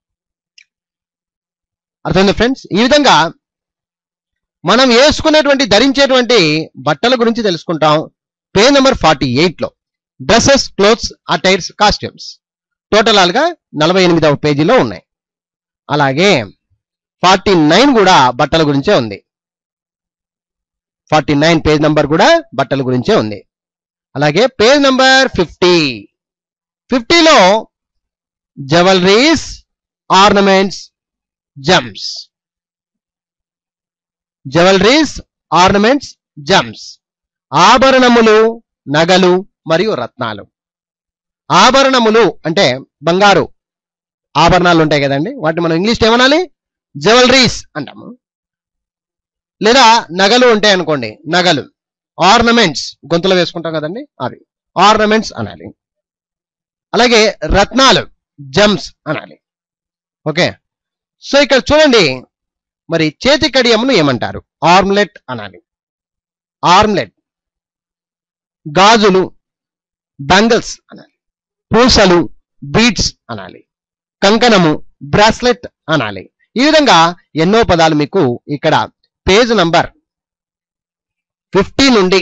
అర్థమైంది ఫ్రెండ్స్? ఈ విధంగా మనం వేసుకునేటువంటి ధరించేటువంటి బట్టల గురించి తెలుసుకుంటాం పేజ్ నెంబర్ 48 లో. Dresses, clothes, attires, costumes total గా 48వ పేజీలో ఉన్నాయి. అలాగే 49 కూడా బట్టల గురించే ఉంది. 49 పేజ్ నంబర్ కూడా బట్టల గురించే ఉంది. అలాగే పేజ్ నంబర్ 50లో jewelleries, ornaments, gems. Jewelleries, ornaments, gems. ఆభరణములు, నగలు మరియు రత్నాలు. ఆభరణములు అంటే బంగారు ఆభరణాలు ఉంటాయి కదండి, వాటిని మనం ఇంగ్లీష్ ఏమనాలి? జవెలరీస్ అంటాము. లేదా నగలు ఉంటాయి అనుకోండి, నగలు. ఆర్నమెంట్స్ గొంతులో వేసుకుంటాం కదండి, అవి ఆర్నమెంట్స్ అనాలి. అలాగే రత్నాలు, జమ్స్ అనాలి. ఓకే, సో ఇక్కడ చూడండి, మరి చేతి కడియమును ఏమంటారు? ఆర్మ్లెట్ అనాలి. ఆర్మ్లెట్. గాజులు, బ్యాంగిల్స్ అనాలి. పూసలు, బీడ్స్ అనాలి. కంకణము, బ్రాస్లెట్ అనాలి. ఈ విధంగా ఎన్నో పదాలు మీకు ఇక్కడ పేజ్ నంబర్ 50 నుండి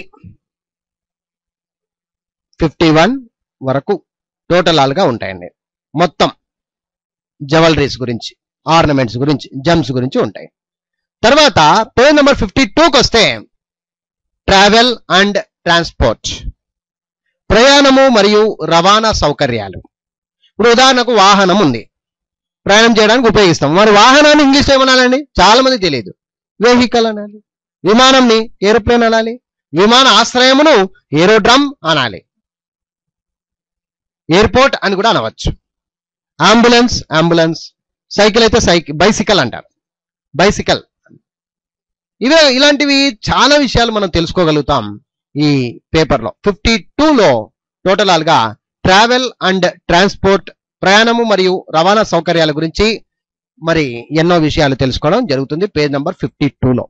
51 వరకు టోటల్ గా ఉంటాయండి. మొత్తం జవెలరీస్ గురించి, ఆర్నమెంట్స్ గురించి, జమ్స్ గురించి ఉంటాయి. తర్వాత పేజ్ నెంబర్ 52కి వస్తే ట్రావెల్ అండ్ ట్రాన్స్పోర్ట్. ప్రయాణము మరియు రవాణా సౌకర్యాలు. ఇప్పుడు ఉదాహరణకు వాహనం ఉంది, ప్రయాణం చేయడానికి ఉపయోగిస్తాం. మరి వాహనాన్ని ఇంగ్లీష్ ఏమనాలండి? చాలా మంది తెలియదు. వెహికల్ అనాలి. విమానంని ఏరోప్లేన్ అనాలి. విమాన ఆశ్రయమును ఏరోడ్రమ్ అనాలి. ఎయిర్పోర్ట్ అని కూడా అనవచ్చు. Ambulance, ambulance. సైకిల్ అయితే బైసికల్ అంటారు, బైసికల్. ఇలాంటివి చాలా విషయాలు మనం తెలుసుకోగలుగుతాం ఈ పేపర్లో. 52లో టోటల్ గా ట్రావెల్ అండ్ ట్రాన్స్పోర్ట్, ప్రయాణము మరియు రవాణా సౌకర్యాల గురించి మరి ఎన్నో విషయాలు తెలుసుకోవడం జరుగుతుంది పేజ్ నెంబర్ 52లో.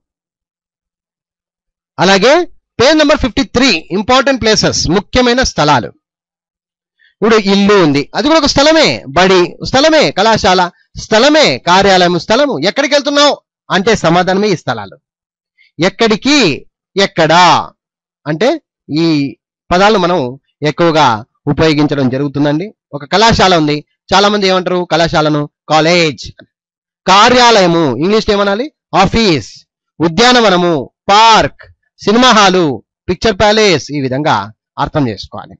అలాగే పేజ్ నెంబర్ 53 ఇంపార్టెంట్ ప్లేసెస్, ముఖ్యమైన స్థలాలు. ఇప్పుడు ఇల్లు ఉంది, అది కూడా ఒక స్థలమే. బడి స్థలమే, కళాశాల స్థలమే, కార్యాలయం స్థలము. ఎక్కడికి వెళ్తున్నావు అంటే సమాధానమే ఈ స్థలాలు. ఎక్కడికి, ఎక్కడా అంటే ఈ పదాలను మనం ఎక్కువగా ఉపయోగించడం జరుగుతుందండి. ఒక కళాశాల ఉంది, చాలా మంది ఏమంటారు? కళాశాలను కాలేజ్. కార్యాలయము ఇంగ్లీష్ ఏమనాలి? ఆఫీస్. ఉద్యానవనము park. Cinema hall picture palace. ఈ విధంగా అర్థం చేసుకోవాలి.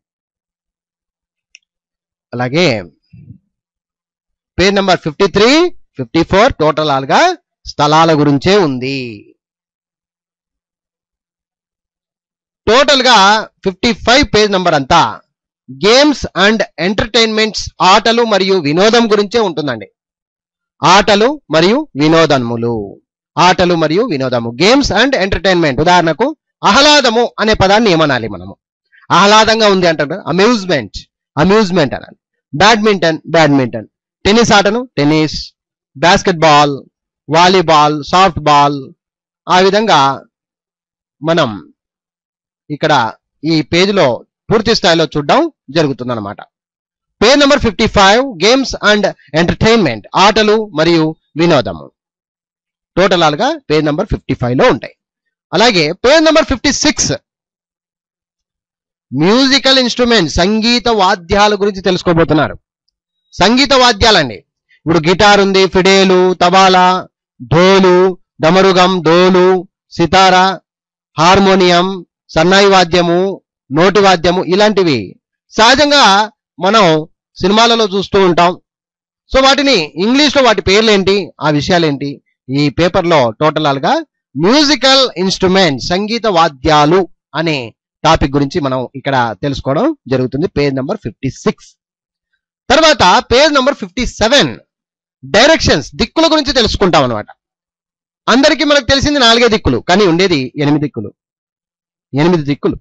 అలాగే పేజ్ నెంబర్ 53, 54 టోటల్ ఆల్గా స్థలాల గురించే ఉంది. టోటల్ గా 55 పేజ్ నంబర్ అంతా గేమ్స్ అండ్ ఎంటర్టైన్మెంట్స్, ఆటలు మరియు వినోదం గురించే ఉంటుందండి. ఆటలు మరియు వినోదములు, ఆటలు మరియు వినోదము, గేమ్స్ అండ్ ఎంటర్టైన్మెంట్. ఉదాహరణకు ఆహ్లాదము అనే పదాన్ని ఏమనాలి మనము? ఆహ్లాదంగా ఉంది అంటారు, అమ్యూజ్మెంట్, అమ్యూజ్మెంట్ అనాలి. Badminton, badminton. టెన్నిస్ ఆటను tennis, basketball, volleyball, softball. ఆ విధంగా మనం ఇక్కడ ఈ పేజీలో పూర్తి స్థాయిలో చూడడం జరుగుతుందన్నమాట. Page number 55 games and entertainment, ఆటలు మరియు వినోదము. టోటల్ ఆల్గా పేజ్ నెంబర్ 55 లో ఉంటాయి. అలాగే పేజ్ నెంబర్ 56 మ్యూజికల్ ఇన్స్ట్రుమెంట్, సంగీత వాద్యాల గురించి తెలుసుకోబోతున్నారు. సంగీత వాద్యాలండి, ఇప్పుడు గిటార్ ఉంది, ఫిడేలు, తబాలా, ఢోలు, డమరుగం, డోలు, సితారా, హార్మోనియం, సన్నాయి వాద్యము, నోటి వాద్యము, ఇలాంటివి సహజంగా మనం సినిమాలలో చూస్తూ ఉంటాం. సో వాటిని ఇంగ్లీష్లో వాటి పేర్లు ఏంటి, ఆ విషయాలేంటి ఈ పేపర్లో టోటల్ ఆల్గా మ్యూజికల్ ఇన్స్ట్రుమెంట్, సంగీత వాద్యాలు అనే టాపిక్ గురించి మనం ఇక్కడ తెలుసుకోవడం జరుగుతుంది. Page number 56. తర్వాత పేజ్ నెంబర్ 57 డైరెక్షన్స్, దిక్కుల గురించి తెలుసుకుంటాం అనమాట. అందరికీ మనకు తెలిసింది 4 దిక్కులు, కానీ ఉండేది 8 దిక్కులు. 8 దిక్కులు.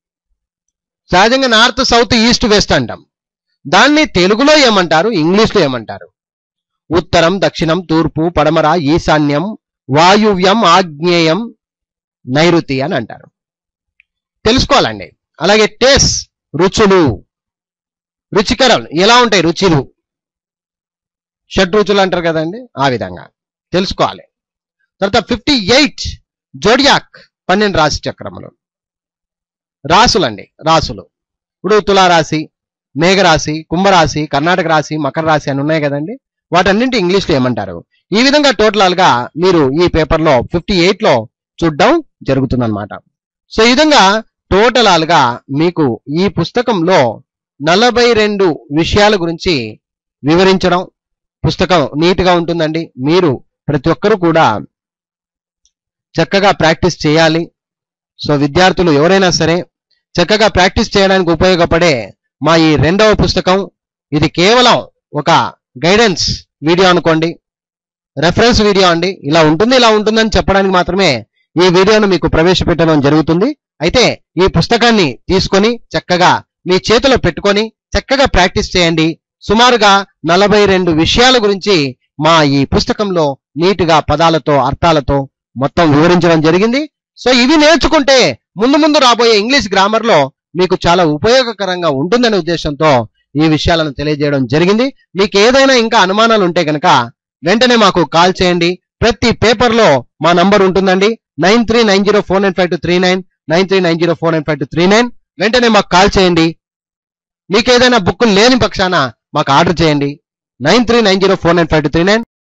సహజంగా నార్త్, సౌత్, ఈస్ట్, వెస్ట్ అంటాం. దాన్ని తెలుగులో ఏమంటారు, ఇంగ్లీష్లో ఏమంటారు? ఉత్తరం, దక్షిణం, తూర్పు, పడమర, ఈశాన్యం, వాయువ్యం, ఆగ్నేయం, నైరుతి అని అంటారు. తెలుసుకోవాలండి. అలాగే టేస్ట్, రుచులు, రుచికరం ఎలా ఉంటాయి, రుచులు షడ్ రుచులు అంటారు కదండి, ఆ విధంగా తెలుసుకోవాలి. తర్వాత 58 జోడియాక్, 12 రాశి చక్రములు. రాసులండి, రాసులు ఇప్పుడు తులారాశి, మేఘరాశి, కుంభరాశి, కర్ణాటక రాశి, మకర రాశి అని ఉన్నాయి కదండి, వాటన్నింటి ఇంగ్లీష్లో ఏమంటారు? ఈ విధంగా టోటల్ గా మీరు ఈ పేపర్లో 58 లో చూడడం జరుగుతుందన్నమాట. సో ఈ విధంగా టోటల్ గా మీకు ఈ పుస్తకంలో 42 విషయాల గురించి వివరించడం. పుస్తకం నీట్ గా ఉంటుందండి. మీరు ప్రతి ఒక్కరూ కూడా చక్కగా ప్రాక్టీస్ చేయాలి. సో విద్యార్థులు ఎవరైనా సరే చక్కగా ప్రాక్టీస్ చేయడానికి ఉపయోగపడే మా ఈ 2వ పుస్తకం, ఇది కేవలం ఒక గైడెన్స్ వీడియో అనుకోండి, రెఫరెన్స్ వీడియో అండి. ఇలా ఉంటుంది, ఇలా ఉంటుందని చెప్పడానికి మాత్రమే ఈ వీడియోను మీకు ప్రవేశపెట్టడం జరుగుతుంది. అయితే ఈ పుస్తకాన్ని తీసుకొని చక్కగా మీ చేతిలో పెట్టుకొని చక్కగా ప్రాక్టీస్ చేయండి. సుమారుగా 42 విషయాల గురించి మా ఈ పుస్తకంలో నీట్గా పదాలతో, అర్థాలతో మొత్తం వివరించడం జరిగింది. సో ఇవి నేర్చుకుంటే ముందు ముందు రాబోయే ఇంగ్లీష్ గ్రామర్ లో మీకు చాలా ఉపయోగకరంగా ఉంటుందనే ఉద్దేశంతో ఈ విషయాలను తెలియజేయడం జరిగింది. మీకు ఏదైనా ఇంకా అనుమానాలు ఉంటే కనుక వెంటనే మాకు కాల్ చేయండి. ప్రతి పేపర్ లో మా నంబర్ ఉంటుందండి, 9390495239, 9390495239. వెంటనే మాకు కాల్ చేయండి. మీకు ఏదైనా బుక్ లేని పక్షాన మాకు ఆర్డర్ చేయండి. 9390495239.